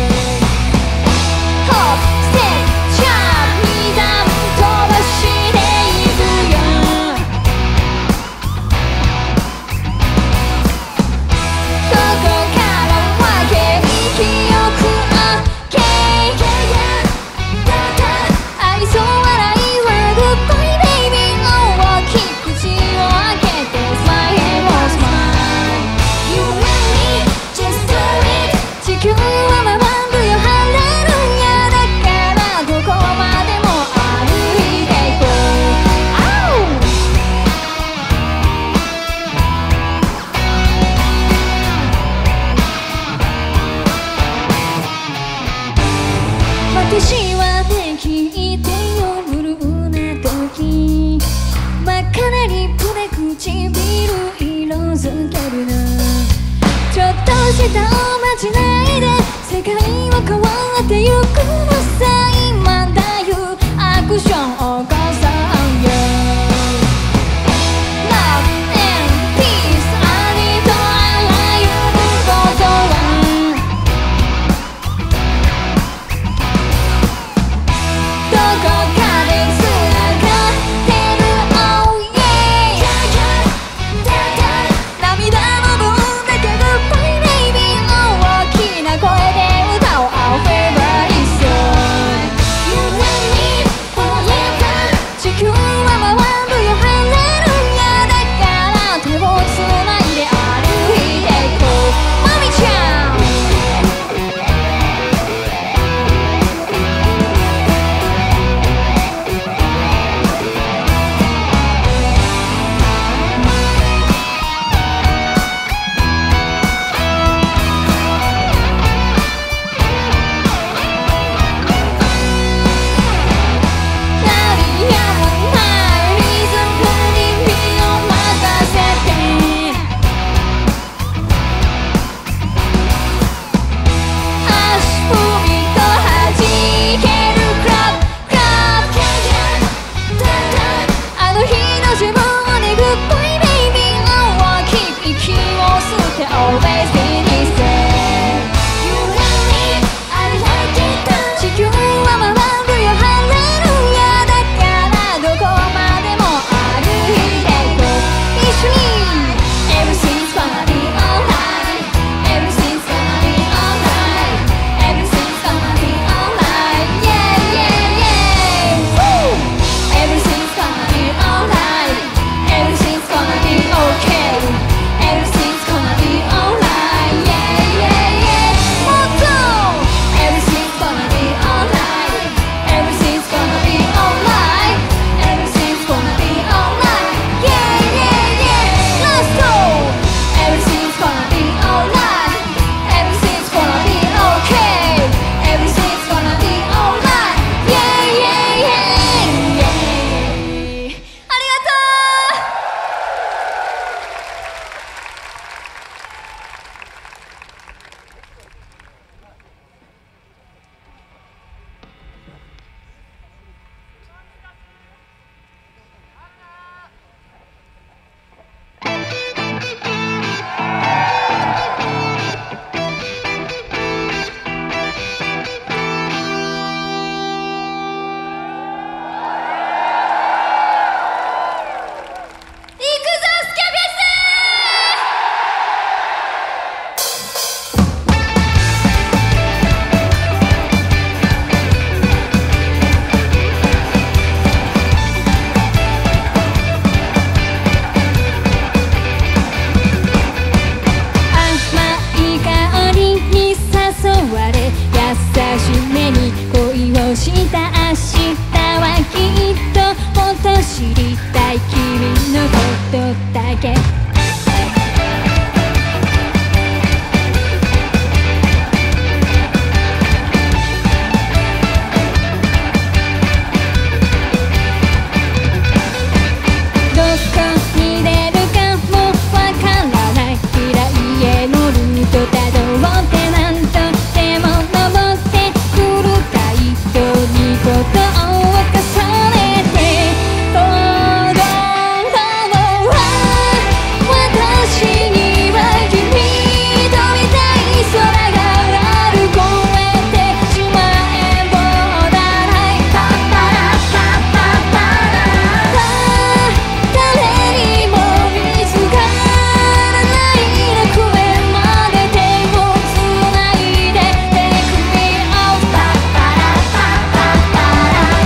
ホップステップジャンプに段飛ばしていくよ。どこから分けに記憶私はね聞いてよブルーな時真っ赤なリップで唇色づけるの。ちょっとしたおまじないで世界は変わってゆくのさ。今だよアクションを起こそうよ。 Love and peace ありとあらゆることはどこかでつながってる Oh yeah 涙の分だけ Goodbye baby 大きな声で歌おう Our favorite song You and me forever 地球誘われ優しめに恋をした明日はきっともっと知りたい君のことだけどこに出るかもわからない暗い家のルートたどってなんとでも登ってくる街灯にことを重ねて踊ろう私には君と見たい空がある越えてしまえボーダーラインパッパラッパッパッパラ誰にも見つからない楽園まで手をつないで Take me out パッパラッパッパッパラ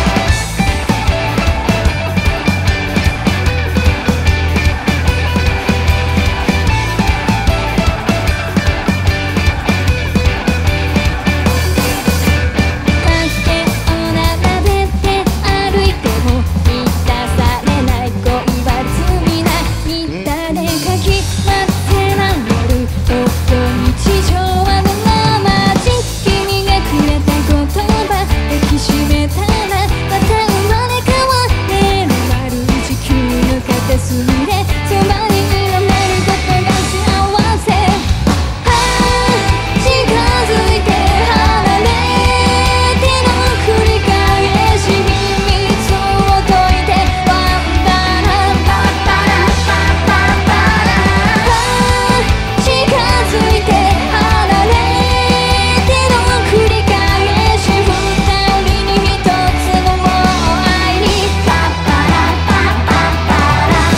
竹を並べて歩いても満たされない恋は罪なみたでかき待ってられるほっと日常はなまじ君がくれた言葉抱きしめたらまた生まれ変われる丸い地球の片隅でそばにいられることが幸せ近づいて離れての繰り返し秘密を解いてワンダーランパッパラッパッパッパラ近づいて離れての繰り返し二人に一つの愛にパッパラッパッパッパラ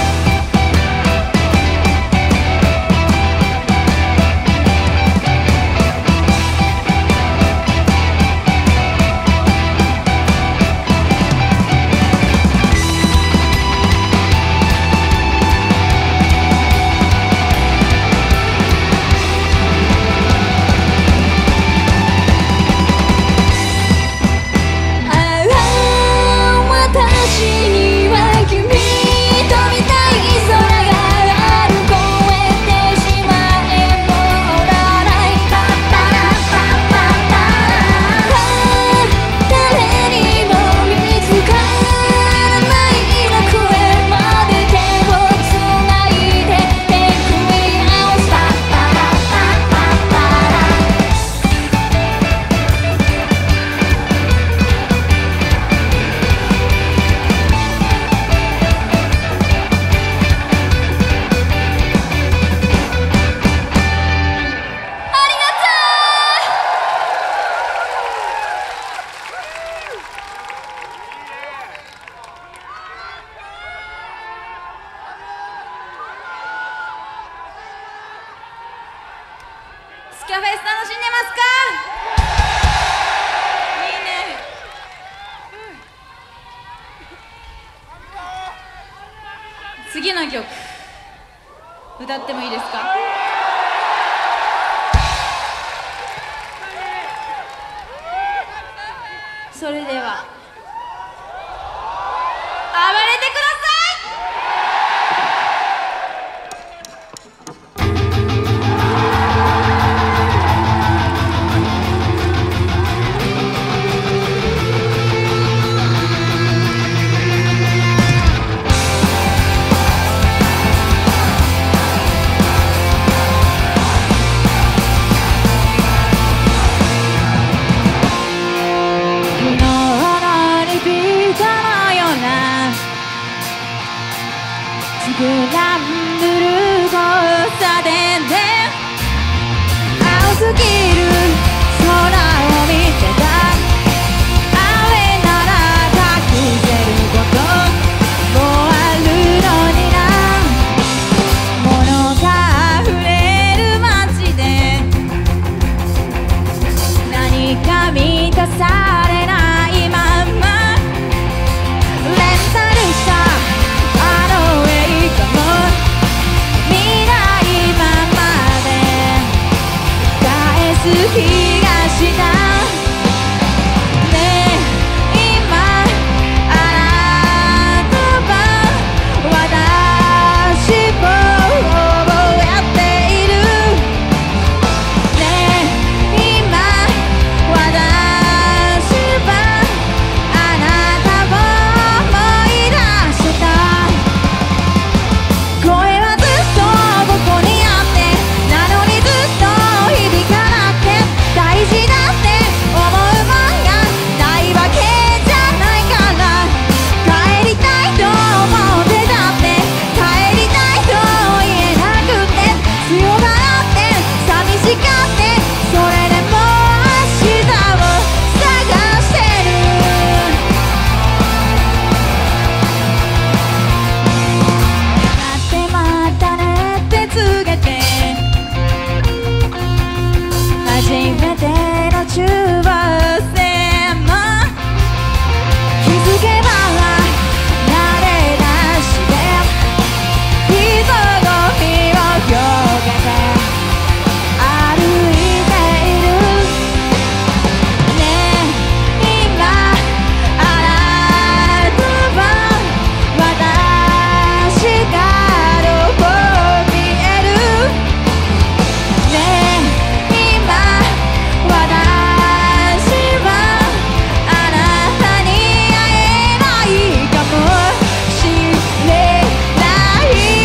ああ私には君と見たい空がある越えてしまえボーダーラインパッパラッパッパッパラ誰にも見つからない楽園まで手をつないで Take me out パッパラッパッパッパラありがとスキャフェス楽しんでますか？いいね。次の曲歌ってもいいですか？それでは暴れてください。昨日のリピートのようなスクランブル交差点で青すぎる空を見てたあれなら隠せることもあるのにな物が溢れる街で何か満たされないままレンタルしたあの映画も見ないままで返日がしたねえ今あなたは私を覚えているねえ今私はあなたを思い出した声はずっとここにあってなのにずっと響かなくて大事だって思うもんがないわけじゃないから帰りたいと思ってたって帰りたいと言えなくて強がって寂しがってそれでも明日を探してる待ってまたねって告げて初めての中学生も気づけば慣れなしで人混みを広げて歩いているねえ今あなたは私がどこ見えるねえ今私はあなたに会えないかもしれない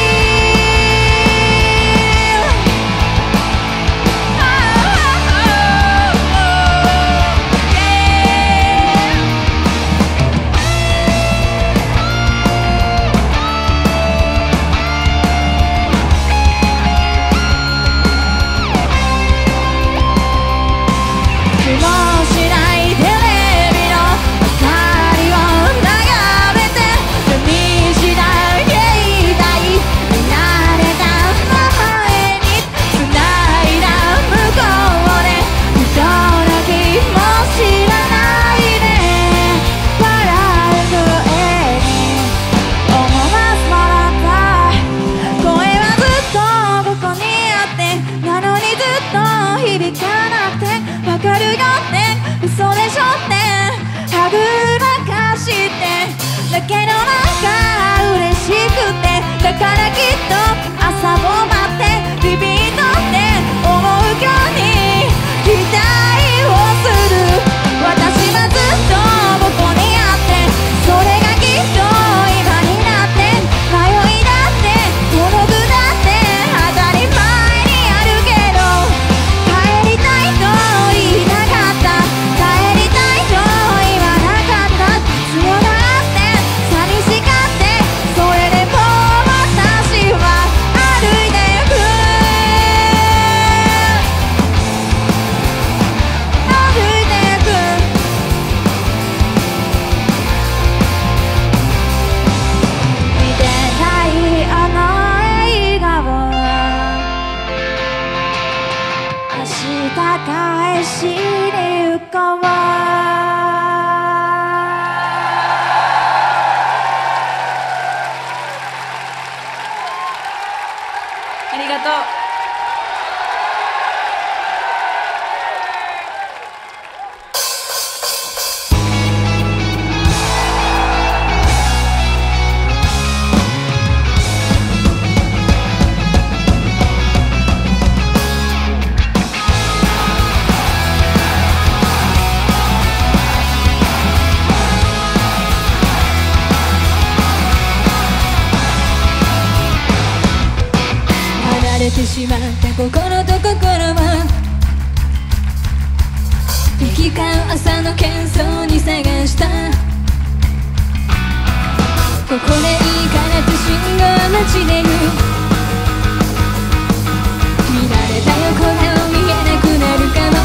気もしないテレビの明かりを眺めて見した携帯見慣れた前に繋いだ向こうで人の気も知らないで笑う声に思わすもらった声はずっとここにあってなのにずっと響かなくてわかるよって嘘でしょってはぐらかしてだけどなんか嬉しくてだからきっと朝を待ってリピートって思うように期待をする私はずっとここにあってそれがきっと今になって迷いだって孤独だって当たり前にあるけど帰りたいと言いたかった帰りたいと言わなかった強がって寂しがってそれでも私は歩いてゆく歩いてゆく見てないあの映画を明日返しに行こうありがとう離れてしまった心と心は行き交う朝の喧騒に探したここでいいからって信号待ちで言う見られた横顔見えなくなるかも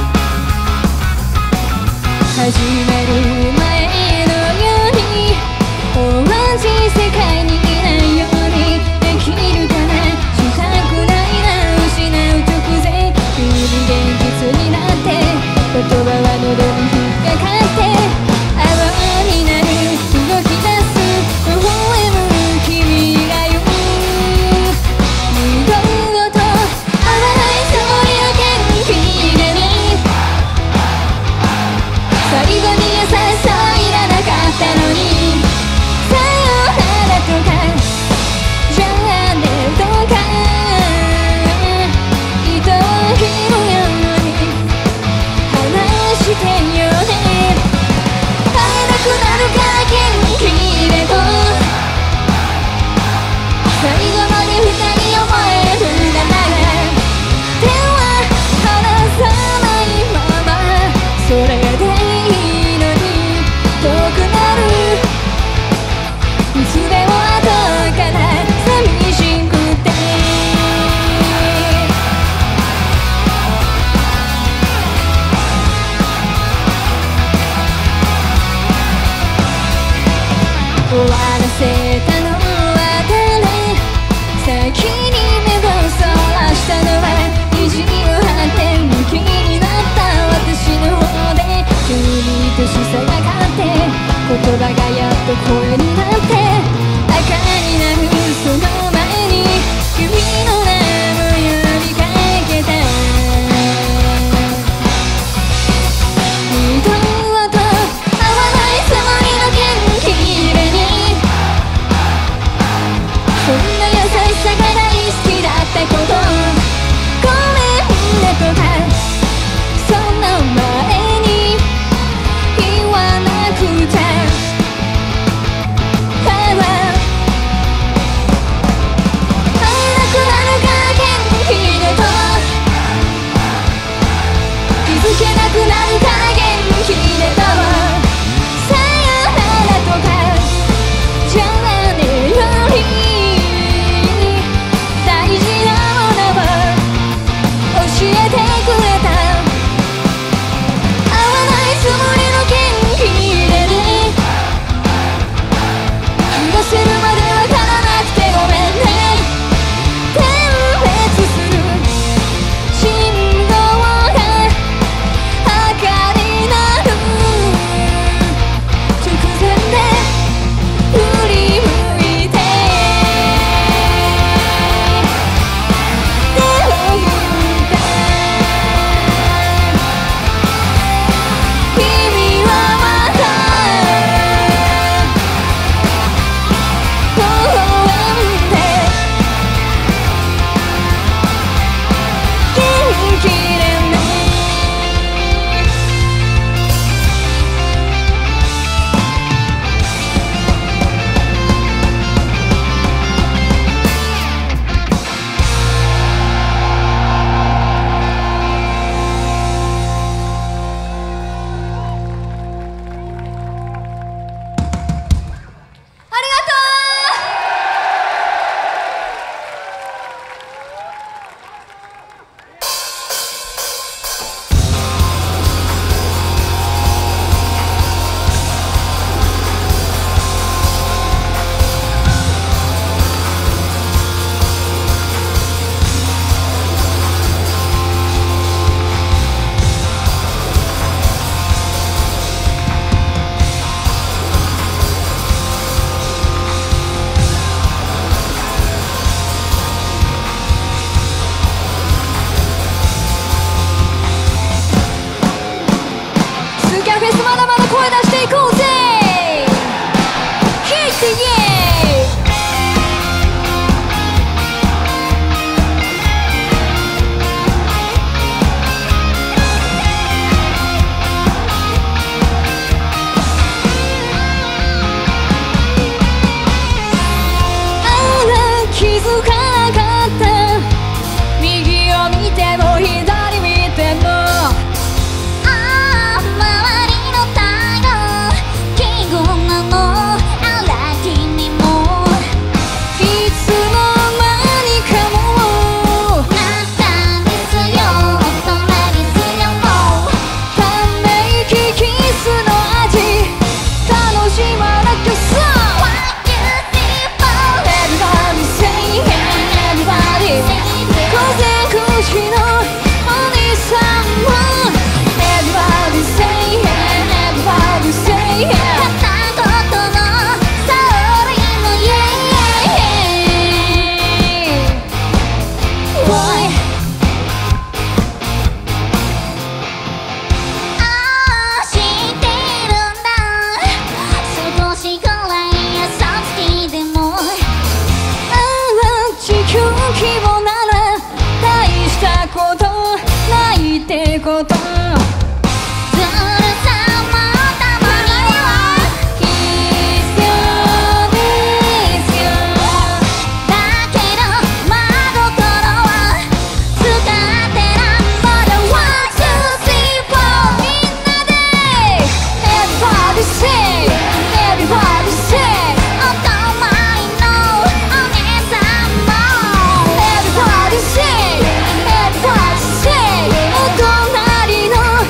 始める前のように同じ世界にいないようにできるかなしたくないな失う直前急に現実になって言葉は喉に引っかかって泡になる動き出す微笑む君が言う声になって赤になるその前に君の名を呼びかけた二度と会わないつもりの元気にそんな優しさが大好きだったことごめんねとかその前に言わなくちゃ会わ会えなくなるから元気でと気づけなくなるから元気でとさよならとかじゃねえより大事なものを教えてくれた会わないつもりの元気でね気がするまでわからなくてごめんね点滅する信号が赤になる直前で振り向いて手を振った君はまた公園で元気でねありがとうスキャフェスまだまだ声出していこうぜヒットイエーイあら気づかなかった右を見ても左見てもああ周りの太陽記号なのあら君もいつの間にかもうなったんですよ大人ですよもうため息キスの味楽しまなきゃさ What you see for Everybody say yeah Everybody 午前くじのお兄さんも Everybody say yeah Everybody say yeah 片言のサオリのイエイ Boy ああ知ってるんだ少しくらい優しきでもあら地球規模なら大したことないってことずるさもたまには必要ですよだけど真心は使ってなんぼで One, two, three, four みんなで Everybody say Everybody say おとまいのお姉さんも Everybody say Everybody say お隣の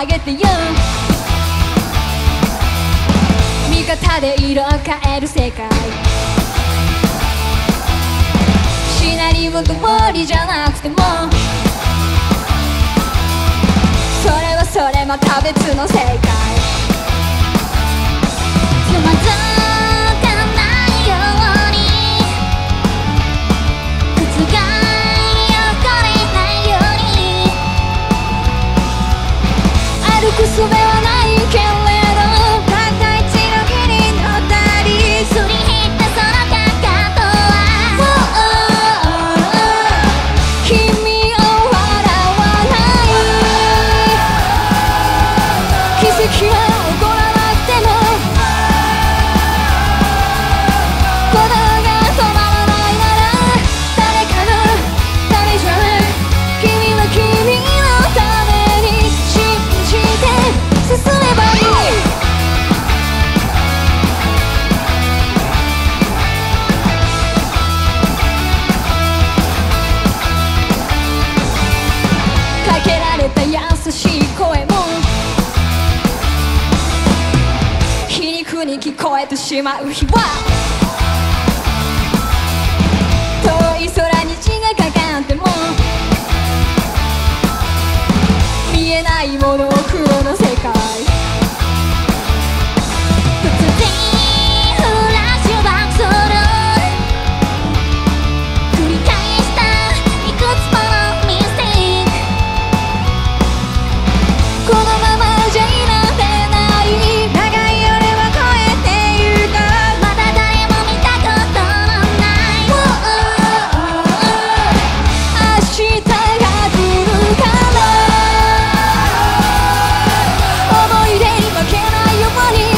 あげてよ。味方で色変える世界、シナリオ通りじゃなくてもそれはそれまた別の世界。 つまずかないように靴が汚れないように歩く術はないけれどたった一の木に乗ったりすり減ったそのかかとは君を笑わない奇跡は起こらなくても鼓動が止まらないなら誰かのためじゃない、君は君のために信じて進めばいい。かけられた優しい声も皮肉に聞こえてしまう日は遠い空に虹がかかっても見えないものを黒の世界。 突然フラッシュバックする繰り返したいくつものミステイク、 このままじゃいられない長い夜は越えてゆくまだ誰も見たことのない明日が来るから思い出に負けないように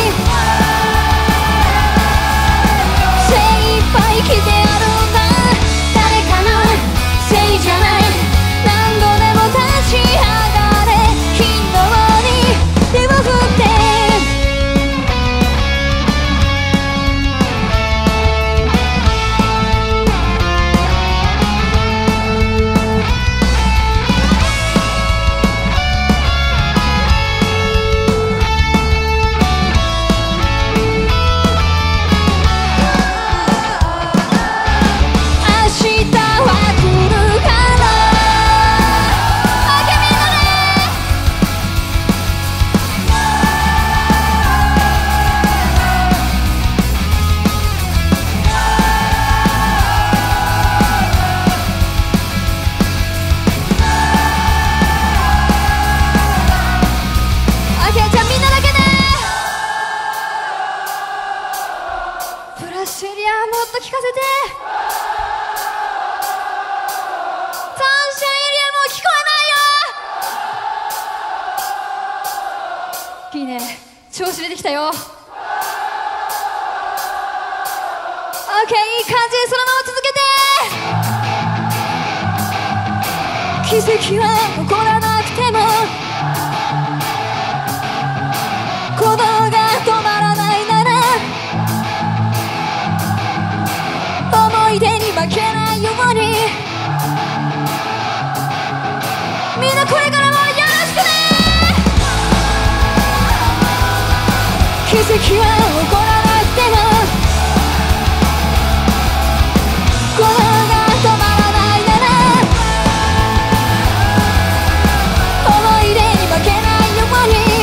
精一杯生きてやるんだ。誰かのせいじゃない、何度でも立ち上がれ、昨日に手を振って明日は来るから OK みんなでOK じゃあみんなだけでブラッシュエリアもっと聞かせて、サンシャインエリアも聞こえないよ。いいね、調子出てきたよ。 OK、 いい感じでそのまま続けて。奇跡は起こらなくても鼓動が止まらないなら思い出に負けないようにみんなこれからもよろしくね。奇跡は起こらなくても鼓動が止まらないなら思い出に負けないように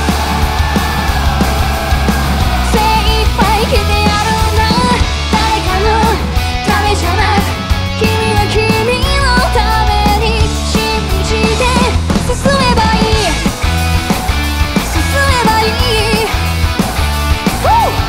精一杯生きてやるんだ。誰かのためじゃなく君は君のために信じて進めばいい、進めばいい。 Woo!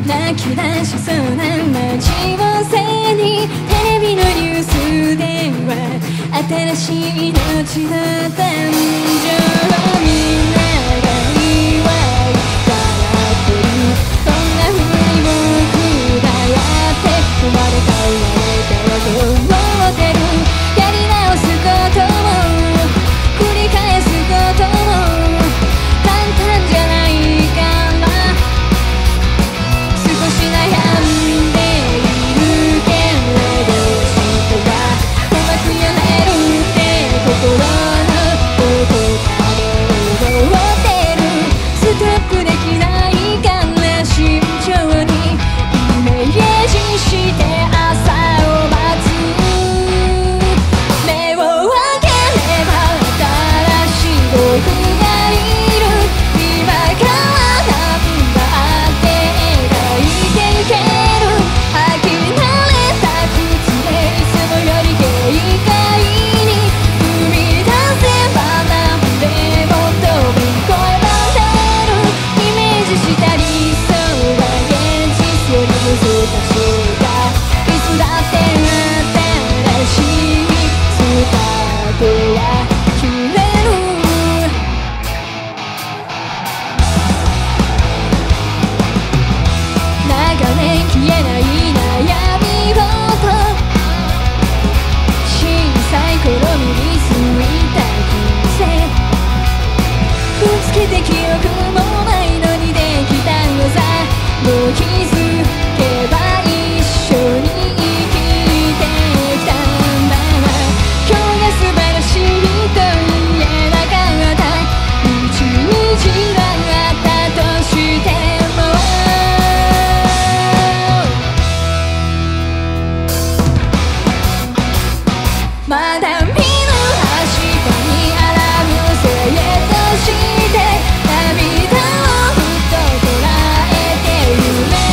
泣き出しそうな街を背にテレビのニュースでは新しい命の誕生みんなが祝い笑ってるそんな風に僕がやって生まれ変われたらと思ってるやり直すことも繰り返すことも簡単じゃないから少し悩んでいるけれど人がうまくやれるって心のどこかで思ってるストップできないから慎重にイメージして朝を待つ目を開ければ新しい僕がいる今から頑張って描いていける履き慣れた靴でいつもより軽快に踏み出せば何でも飛び越えられるイメージした理想は現実より難しいがいつだって新しいスタートは切れる長年消えない悩み事小さい頃に見ついた癖ぶつけて記憶もないのにできた技もう気づけば一緒に生きてきたんだな今日が素晴らしいと言えなかった一日があったとしてもまだ見ぬ明日にアラームセットして涙をふっと捉えて夢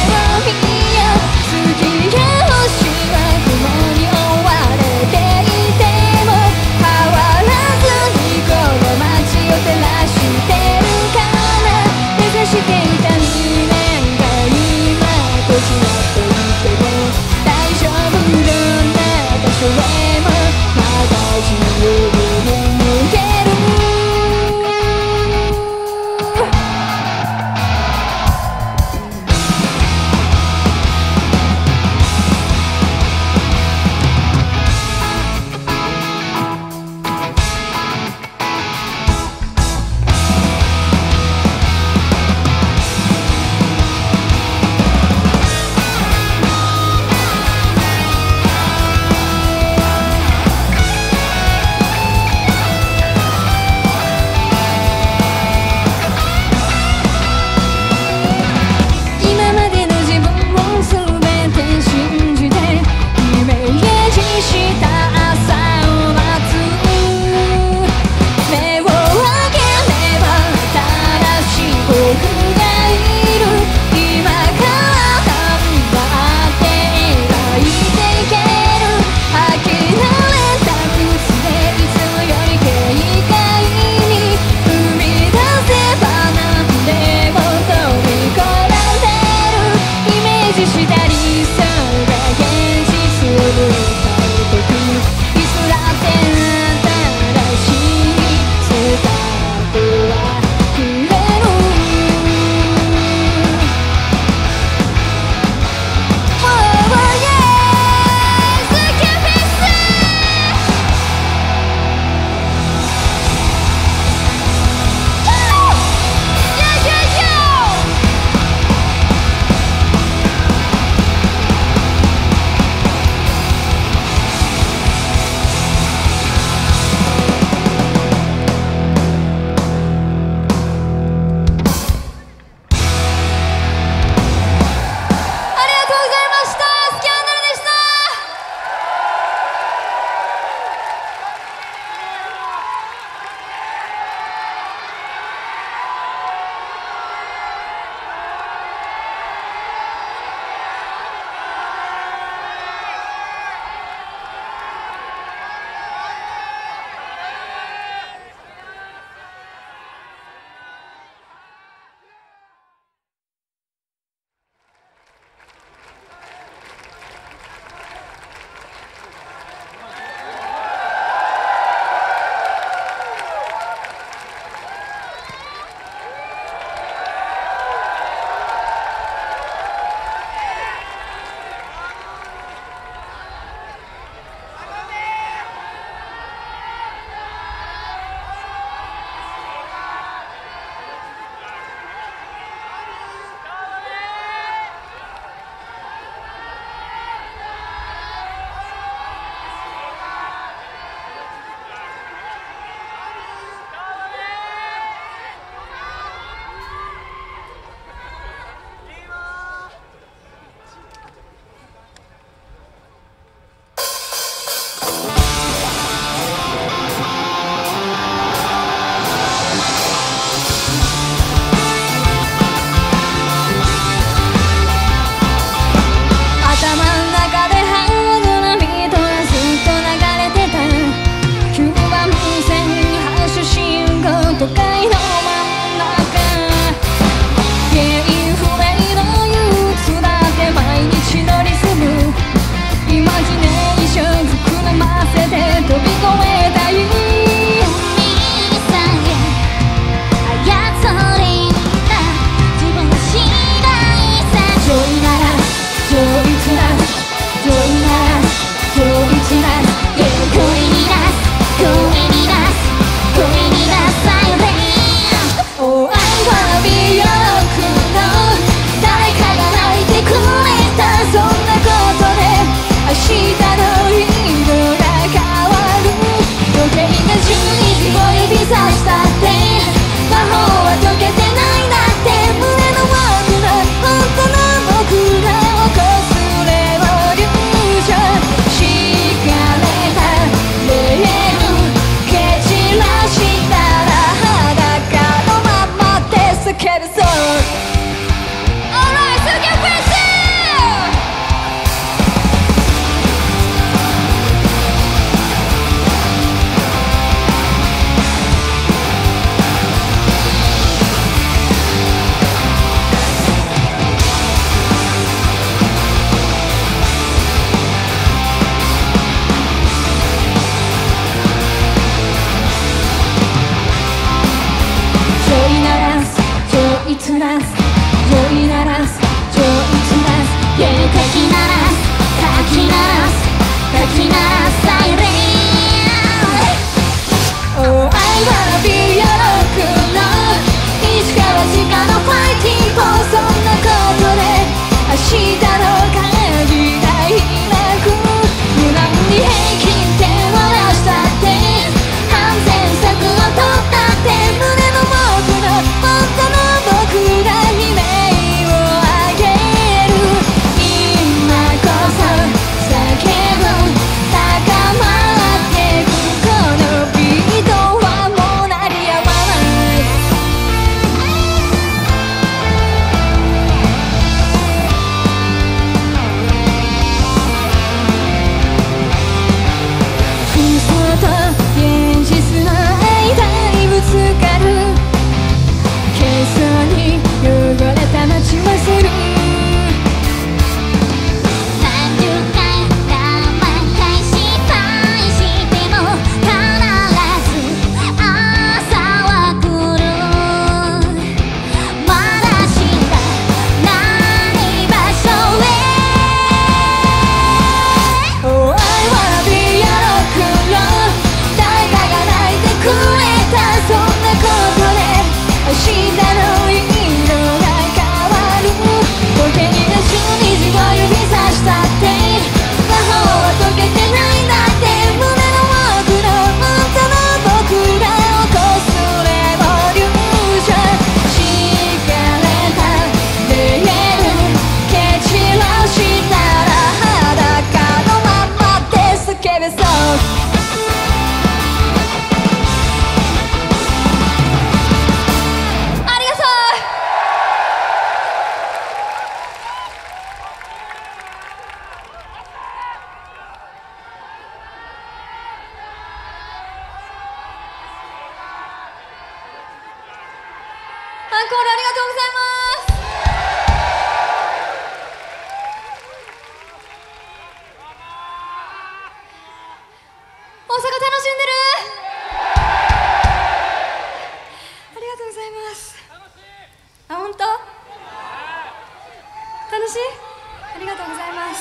楽しい？ありがとうございます。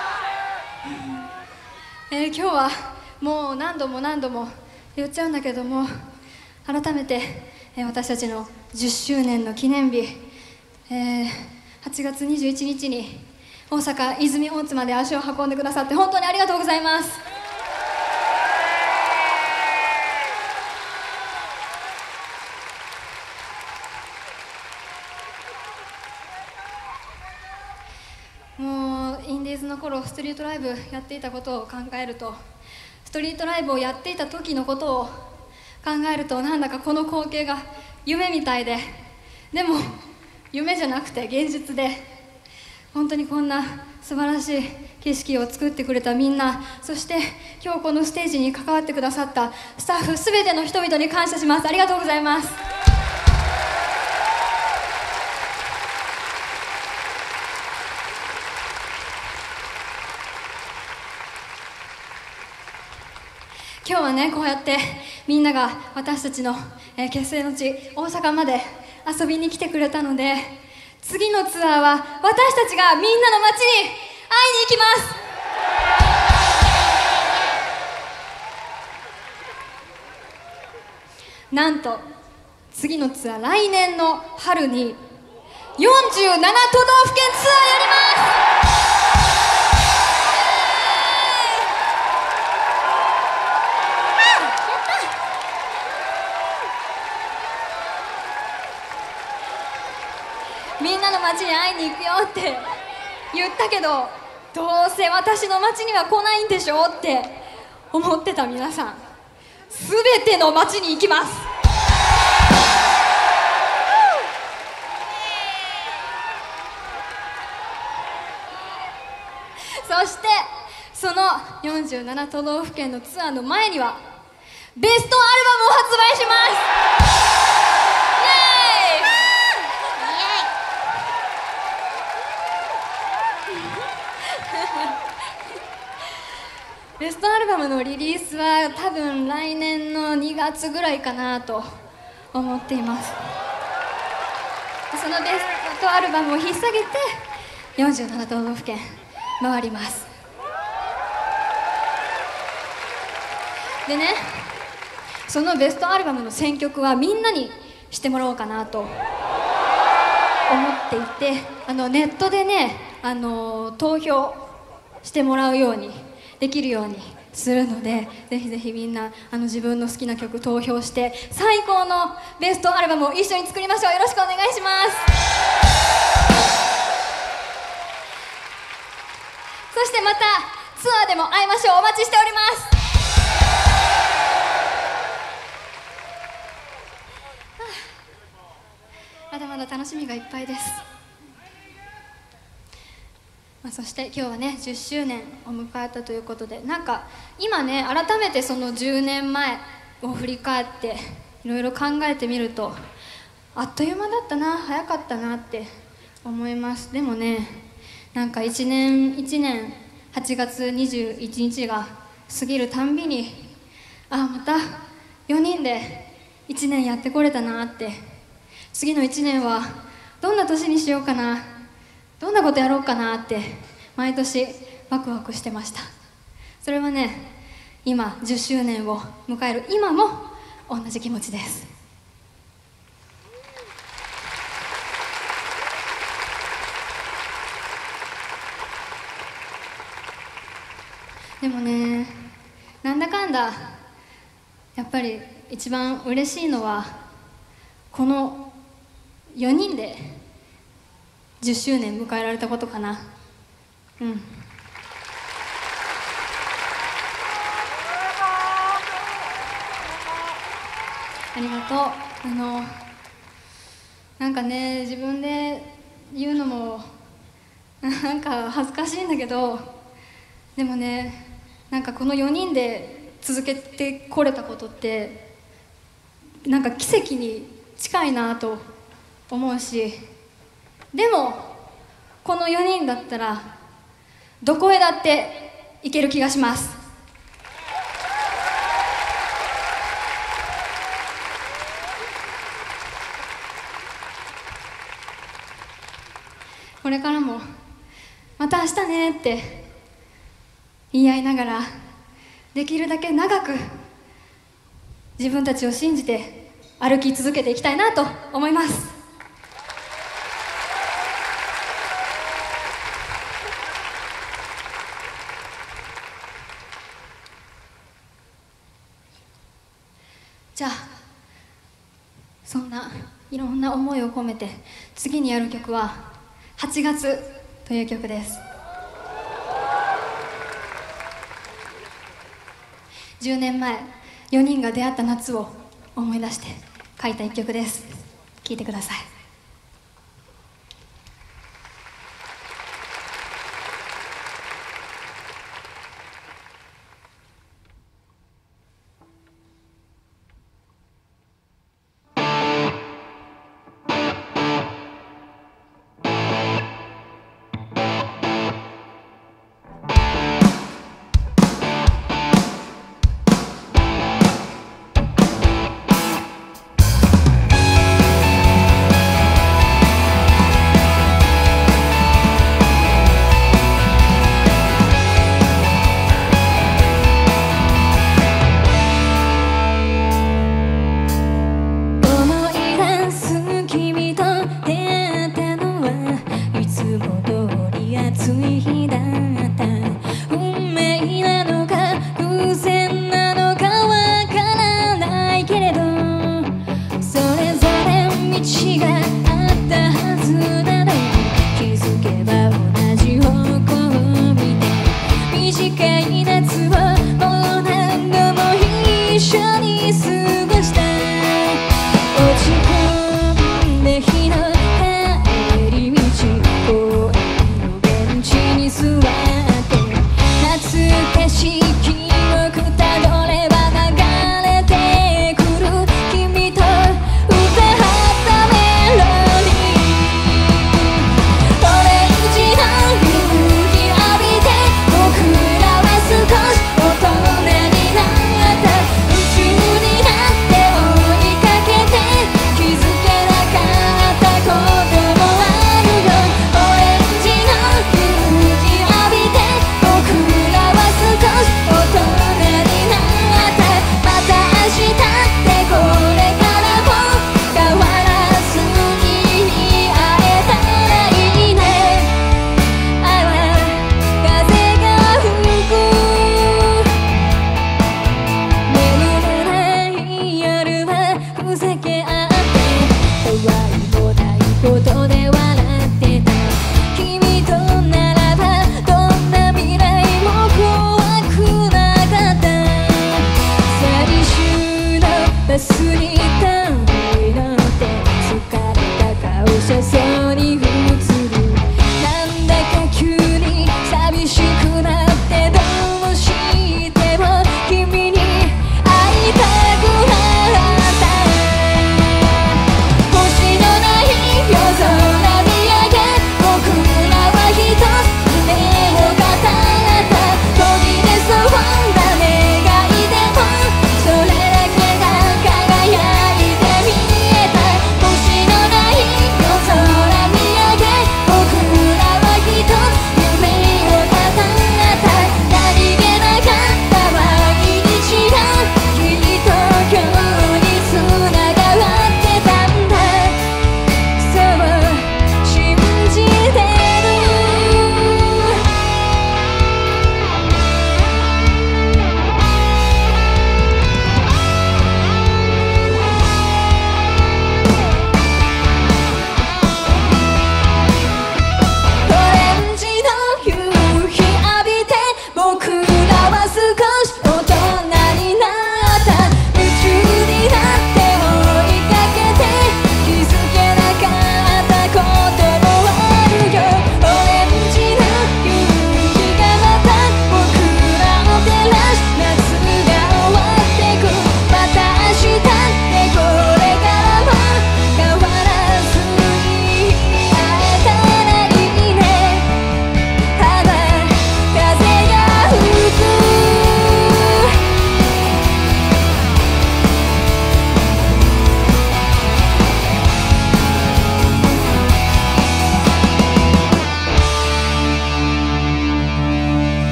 えー、今日はもう何度も何度も言っちゃうんだけども、改めて、えー、私たちのじゅっしゅうねんの記念日、えー、はちがつにじゅういちにちに大阪泉大津まで足を運んでくださって本当にありがとうございます。もうインディーズの頃ストリートライブやっていたことを考えると、ストリートライブをやっていた時のことを考えると、なんだかこの光景が夢みたいで、でも夢じゃなくて現実で、本当にこんな素晴らしい景色を作ってくれたみんな、そして今日このステージに関わってくださったスタッフすべての人々に感謝します。ありがとうございます。今日はね、こうやってみんなが私たちの、えー、結成の地大阪まで遊びに来てくれたので、次のツアーは私たちがみんなの街に会いに行きます。なんと次のツアー、来年の春によんじゅうななとどうふけんツアーやります。みんなの街に会いに行くよって言ったけど、どうせ私の街には来ないんでしょって思ってた皆さん、すべての街に行きます。そしてそのよんじゅうななとどうふけんのツアーの前にはベストアルバムを発売します。ベストアルバムのリリースは多分来年のにがつぐらいかなと思っています。そのベストアルバムを引っ提げてよんじゅうななとどうふけん回ります。でね、そのベストアルバムの選曲はみんなにしてもらおうかなと思っていて、あのネットでね、あの投票してもらうようにできるようにするので、ぜひぜひみんなあの自分の好きな曲投票して最高のベストアルバムを一緒に作りましょう。よろしくお願いします。そしてまたツアーでも会いましょう。お待ちしております。まだまだ楽しみがいっぱいです。まあ、そして今日はねじゅっしゅうねんを迎えたということで、なんか今ね改めてそのじゅうねんまえを振り返っていろいろ考えてみると、あっという間だったな、早かったなって思います。でもね、なんかいちねんいちねんはちがつにじゅういちにちが過ぎるたんびに、あまたよにんでいちねんやってこれたなって、次のいちねんはどんな年にしようかな、どんなことやろうかなって毎年ワクワクしてました。それはね、今じゅっしゅうねんを迎える今も同じ気持ちです。でもね、なんだかんだやっぱり一番嬉しいのはこのよにんでじゅっしゅうねん迎えられたことかな。うんありがとう。あのなんかね、自分で言うのもなんか恥ずかしいんだけど、でもね、なんかこのよにんで続けてこれたことってなんか奇跡に近いなと思うし、でもこのよにんだったらどこへだって行ける気がします。ここれからもまた明日ねって言い合いながら、できるだけ長く自分たちを信じて歩き続けていきたいなと思います。じゃあそんないろんな思いを込めて次にやる曲ははちがつという曲です。じゅうねんまえよにんが出会った夏を思い出して書いた一曲です。聴いてください。 「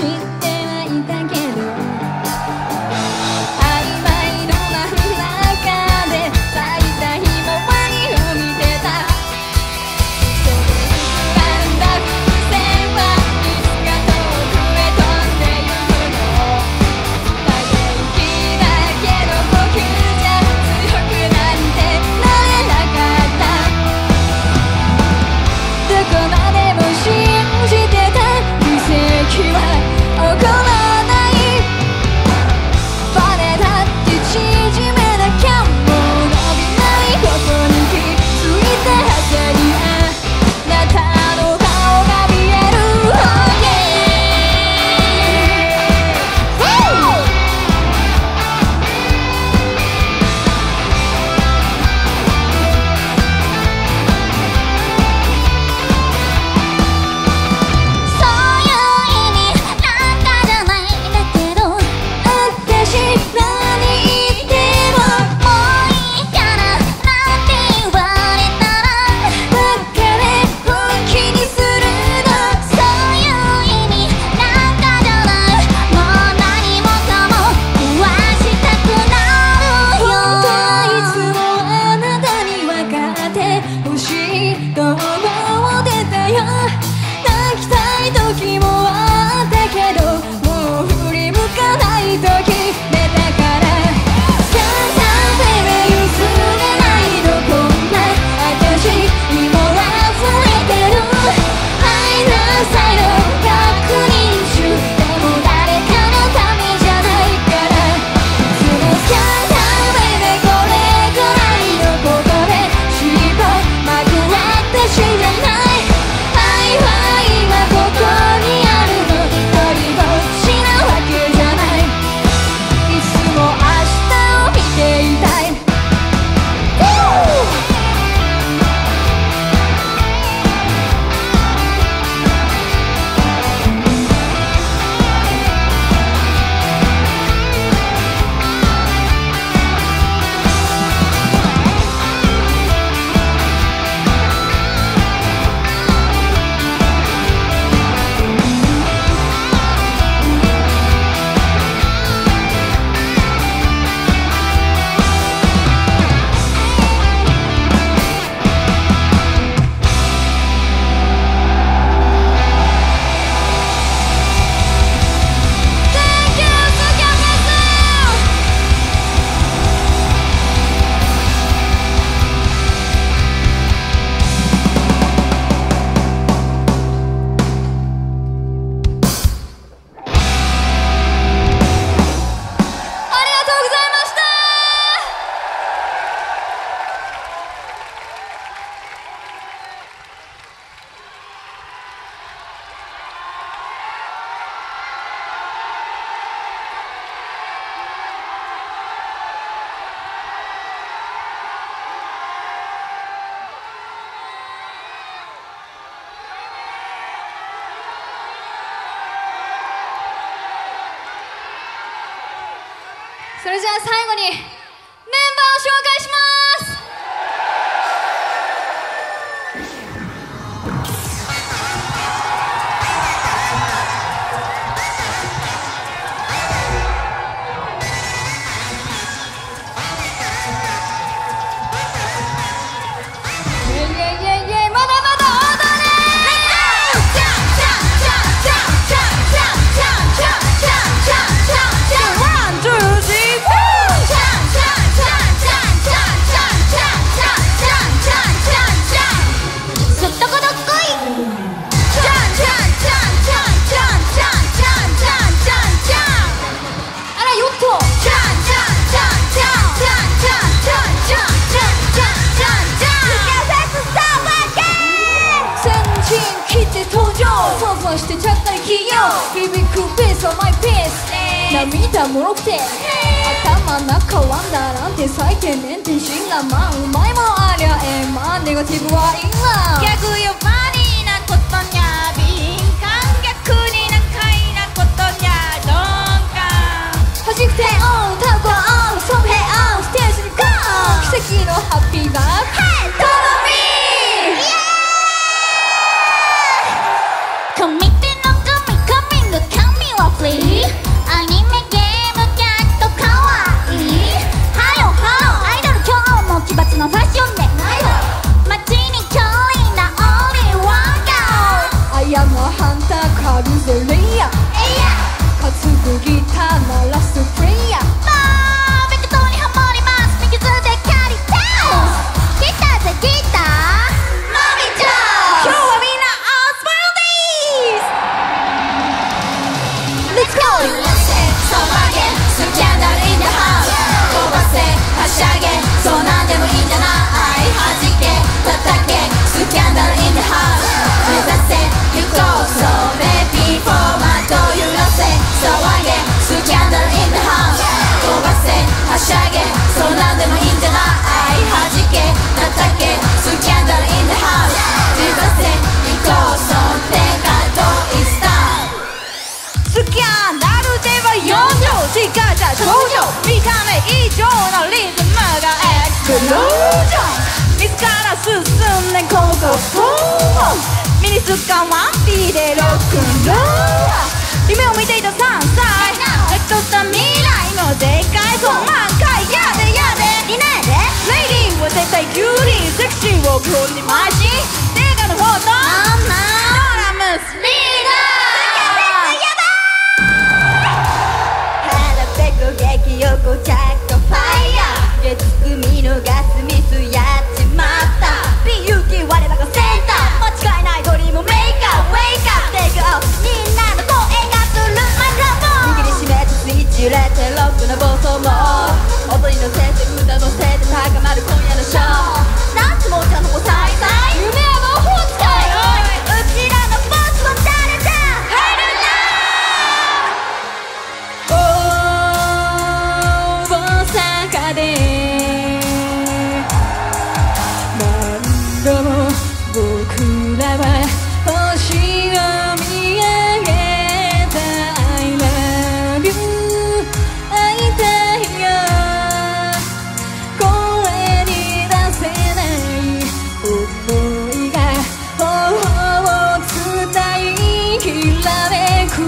ってはいたけど曖昧の真ん中で咲いたひまわりを見てたそれ膨らんだ風船はいつか遠くへ飛んでゆくの嘆きだけど僕じゃ強くなんてなれなかったどこまでも信じてた奇跡は起こらないバネだって縮めなきゃもう伸びないここに気づいたはずにあなたの顔が見える Oh yeahそういう意味なんかじゃないんだけど私何言ってももういいからなんて言われたらばっかで本気にするのそういう意味なんかじゃないもう何もかも壊したくなるよ本当はいつもあなたに分かってほしいと思ってたよ泣きたい時もあったけどもう振り向かない時出たから「さんさんベイベー譲れないのこんな私にも溢れてる」「愛の才能確認中でも誰かのためじゃないから」「そのさんさんベイベーこれぐらいのことで尻尾まくらって死んじゃない」愛は今ここにあるの一人ぼっちなわけじゃないいつも明日を見ていたい Thank you スキャンですありがとうございましたそれじゃあ最後にメンバーを紹介しますイェイイェイイェイイェイまだまだ踊れチャンチャンチャンチャンチャンチャンチャンチャンチャンチャンチャンチャンワンツースリーフォーチャンチャンチャンチャンチャンチャンチャンチャンチャンチャンチャンチャンすっとこどっこいチャンチャンチャンチャンチャンチャンチャンチャンチャンチャンあらよっとチャンチャンチャンチャンチャンチャンチャンチャンチャンチャンチャンチャン先陣切って登場ふわふわしてちゃっかり起用響くベースはマイペース涙もろくて頭の中ワンダーなんて最低メンテンシンがまあうまいもんありゃええまあネガティブはいいわ逆よバニーなことにゃ敏感逆に仲いいなことにゃ鈍感弾く低音歌う高音ソンヘイオンステージにゴー奇跡のハッピーバーヘイトロミー神手の神神の神は揺らせ騒げスキャンダル in the house 飛ばせはしゃげそうなんでもいいんじゃない弾け叩けスキャンダル in the house 目指せ行こうそうベビーフォーマット揺らせ騒げスキャンダル in the house 飛ばせはしゃげそうなんでもいいんじゃない弾け叩けスキャンダル in the house 目指せ行こうそう天下統一スタイルスキャンダルではよんじょうしかじゃ頂上見た目以上のリズムがエクスプロージョン自ら進んでここミニスカワンピーでロックンロール夢を見ていたさんさいレッドした未来のでかいそう満開やでやでリナやでレイディーは絶対キューリーセクシーをプロに回し映画のフォトママドラムスリー激横ジャックファイヤー月組のガスミスやっちまった美勇気我らがセンター間違いないドリームメーカーウェイカーテイクオフみんなの声がするマイクロフォン握りしめてスイッチ揺れてロックの暴走も音に乗せて歌乗せて高まる今夜のショーダンスもちゃんと再々夢は魔法使いうちらのボスは誰だ入るな何度も僕らは星を見上げた I love you 会いたいよ声に出せない想いが頬を伝いきらめく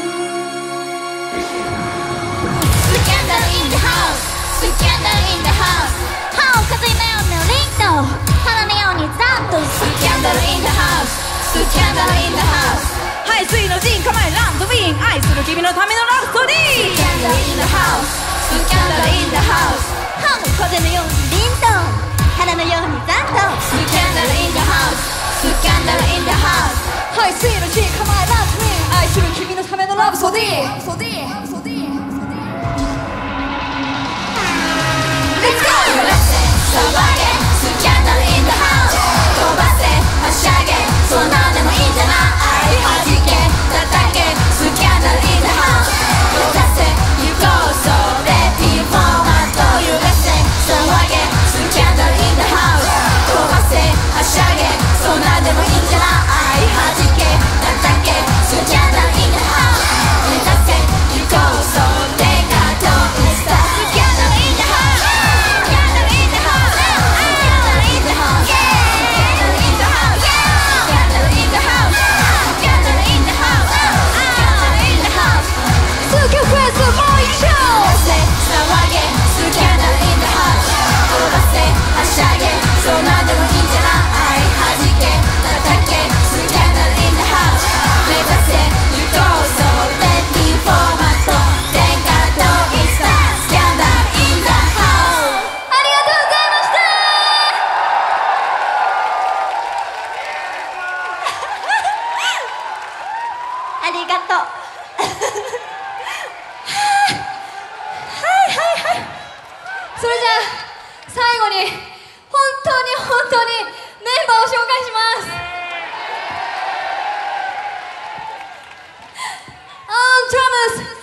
スキャンダル in the house スキャンダル in the house 歯を数えなようなリンと花のようにザンとスキャンダル in the house スキャンダル in the house 排水の陣構えランドウィン愛する君のためのラブストーリースキャンダル in the house スキャンダル in the house 歯も風のようにリンと花のようにザンとスキャンダル in the house スキャンダル in the house 排水の陣構えランドウィン愛する君のためのラブストーリーソディーソディー Let's go! 揺らせ騒げスキャンダル in the house 飛ばせはしゃげそうなんでもいいんじゃない弾け叩けスキャンダル in the house 目指せ行こうそうレピーフォーマット揺らせ騒げスキャンダル in the house 飛ばせはしゃげそうなんでもいいんじゃない弾け叩けスキャンダル in the house 目指せ行こうそう天下統一スタースキャンダル in the house ありがとうそれじゃあ最後に本当に本当にメンバーを紹介します。On drums レ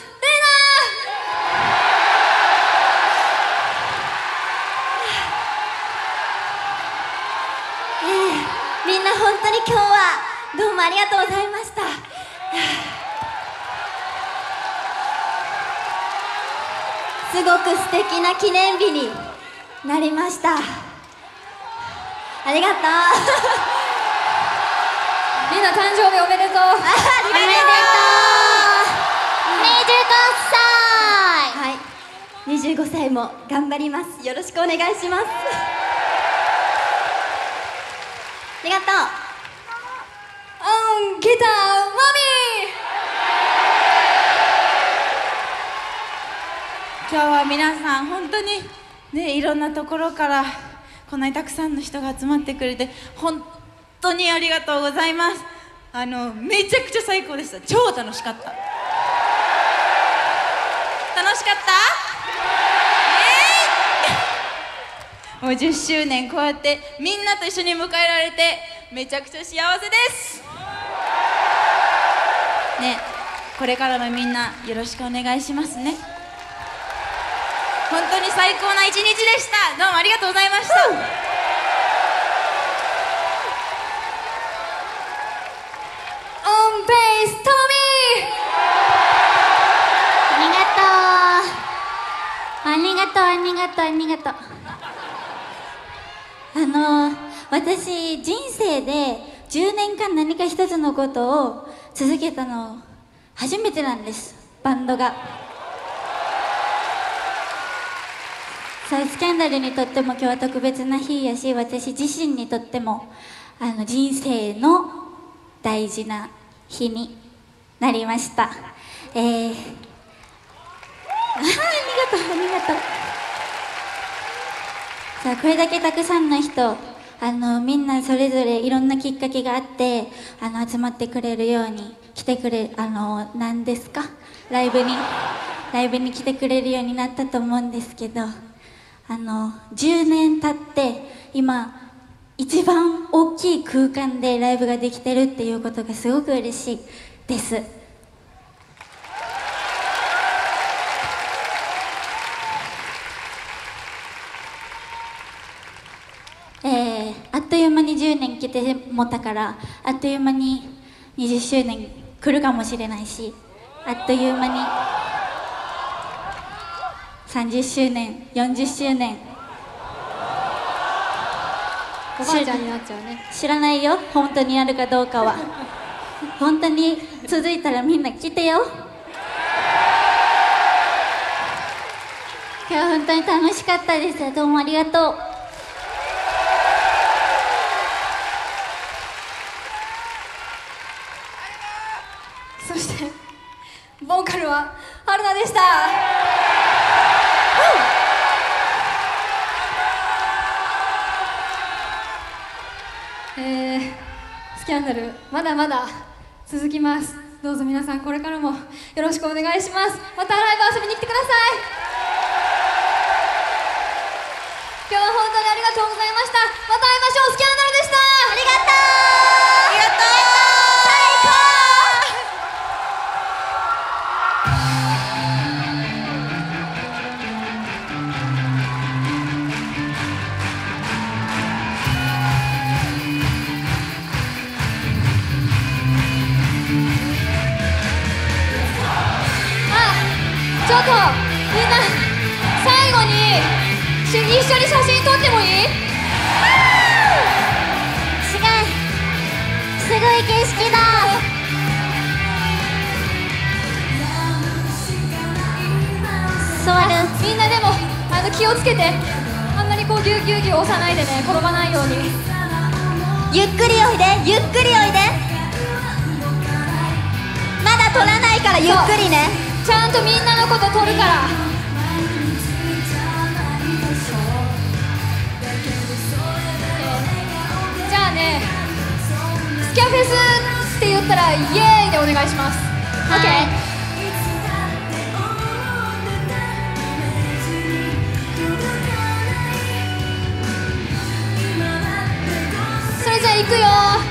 ええみんな本当に今日はどうもありがとうございました。すごく素敵な記念日になりました。ありがとうみんな誕生日おめでとう。 ありがとうおめでとうにじゅうごさいはい、にじゅうごさいも頑張ります。よろしくお願いします。ありがとう。 On ギターマミ今日は皆さん本当にね、いろんなところからこんなにたくさんの人が集まってくれて本当にありがとうございます。あのめちゃくちゃ最高でした。超楽しかった。 た？もうじゅっしゅうねんこうやってみんなと一緒に迎えられてめちゃくちゃ幸せですね。これからもみんなよろしくお願いしますね。本当に最高な一日でした。どうもありがとうございました。 オンベーストミありがとうありがとうありがとうありがとう。あのー、私人生でじゅうねんかん何か一つのことを続けたの初めてなんです。バンドがそう、スキャンダルにとっても今日は特別な日やし、私自身にとってもあの人生の大事な日になりました。えー、あ, ありがとうありがとう。さあ、これだけたくさんの人、あのみんなそれぞれいろんなきっかけがあってあの集まってくれるように来てくれ、あの何ですか、ライブにライブに来てくれるようになったと思うんですけど、あのじゅうねん経って今一番大きい空間でライブができてるっていうことがすごく嬉しいです。えー、あっという間にじゅうねん来てもたから、あっという間ににじゅっしゅうねん来るかもしれないし、あっという間にさんじゅっしゅうねんよんじゅっしゅうねん、 おばあちゃんになっちゃうね。 知らないよ本当にやるかどうかは。本当に続いたらみんな来てよ。今日は本当に楽しかったです。どうもありがとう。 そしてボーカルは春菜でした。えー、スキャンダルまだまだ続きます。どうぞ皆さんこれからもよろしくお願いします。またライブ遊びに来てください。今日は本当にありがとうございました。また会いましょう。スキャンダルでした。 ありがとうありがとう。 ちょっとみんな最後にし一緒に写真撮ってもいい？ 違う、すごい景色だ。座る。 みんなでもあの気をつけて、あんまりこうギュウギュウギュウ押さないでね、転ばないように。 ゆっくりおいで、ゆっくりおいで。まだ撮らないからゆっくりね。 ちゃんとみんなのこと撮るから。じゃあね、スキャフェスって言ったらイエーイでお願いします。 OK、 それじゃあ行くよ。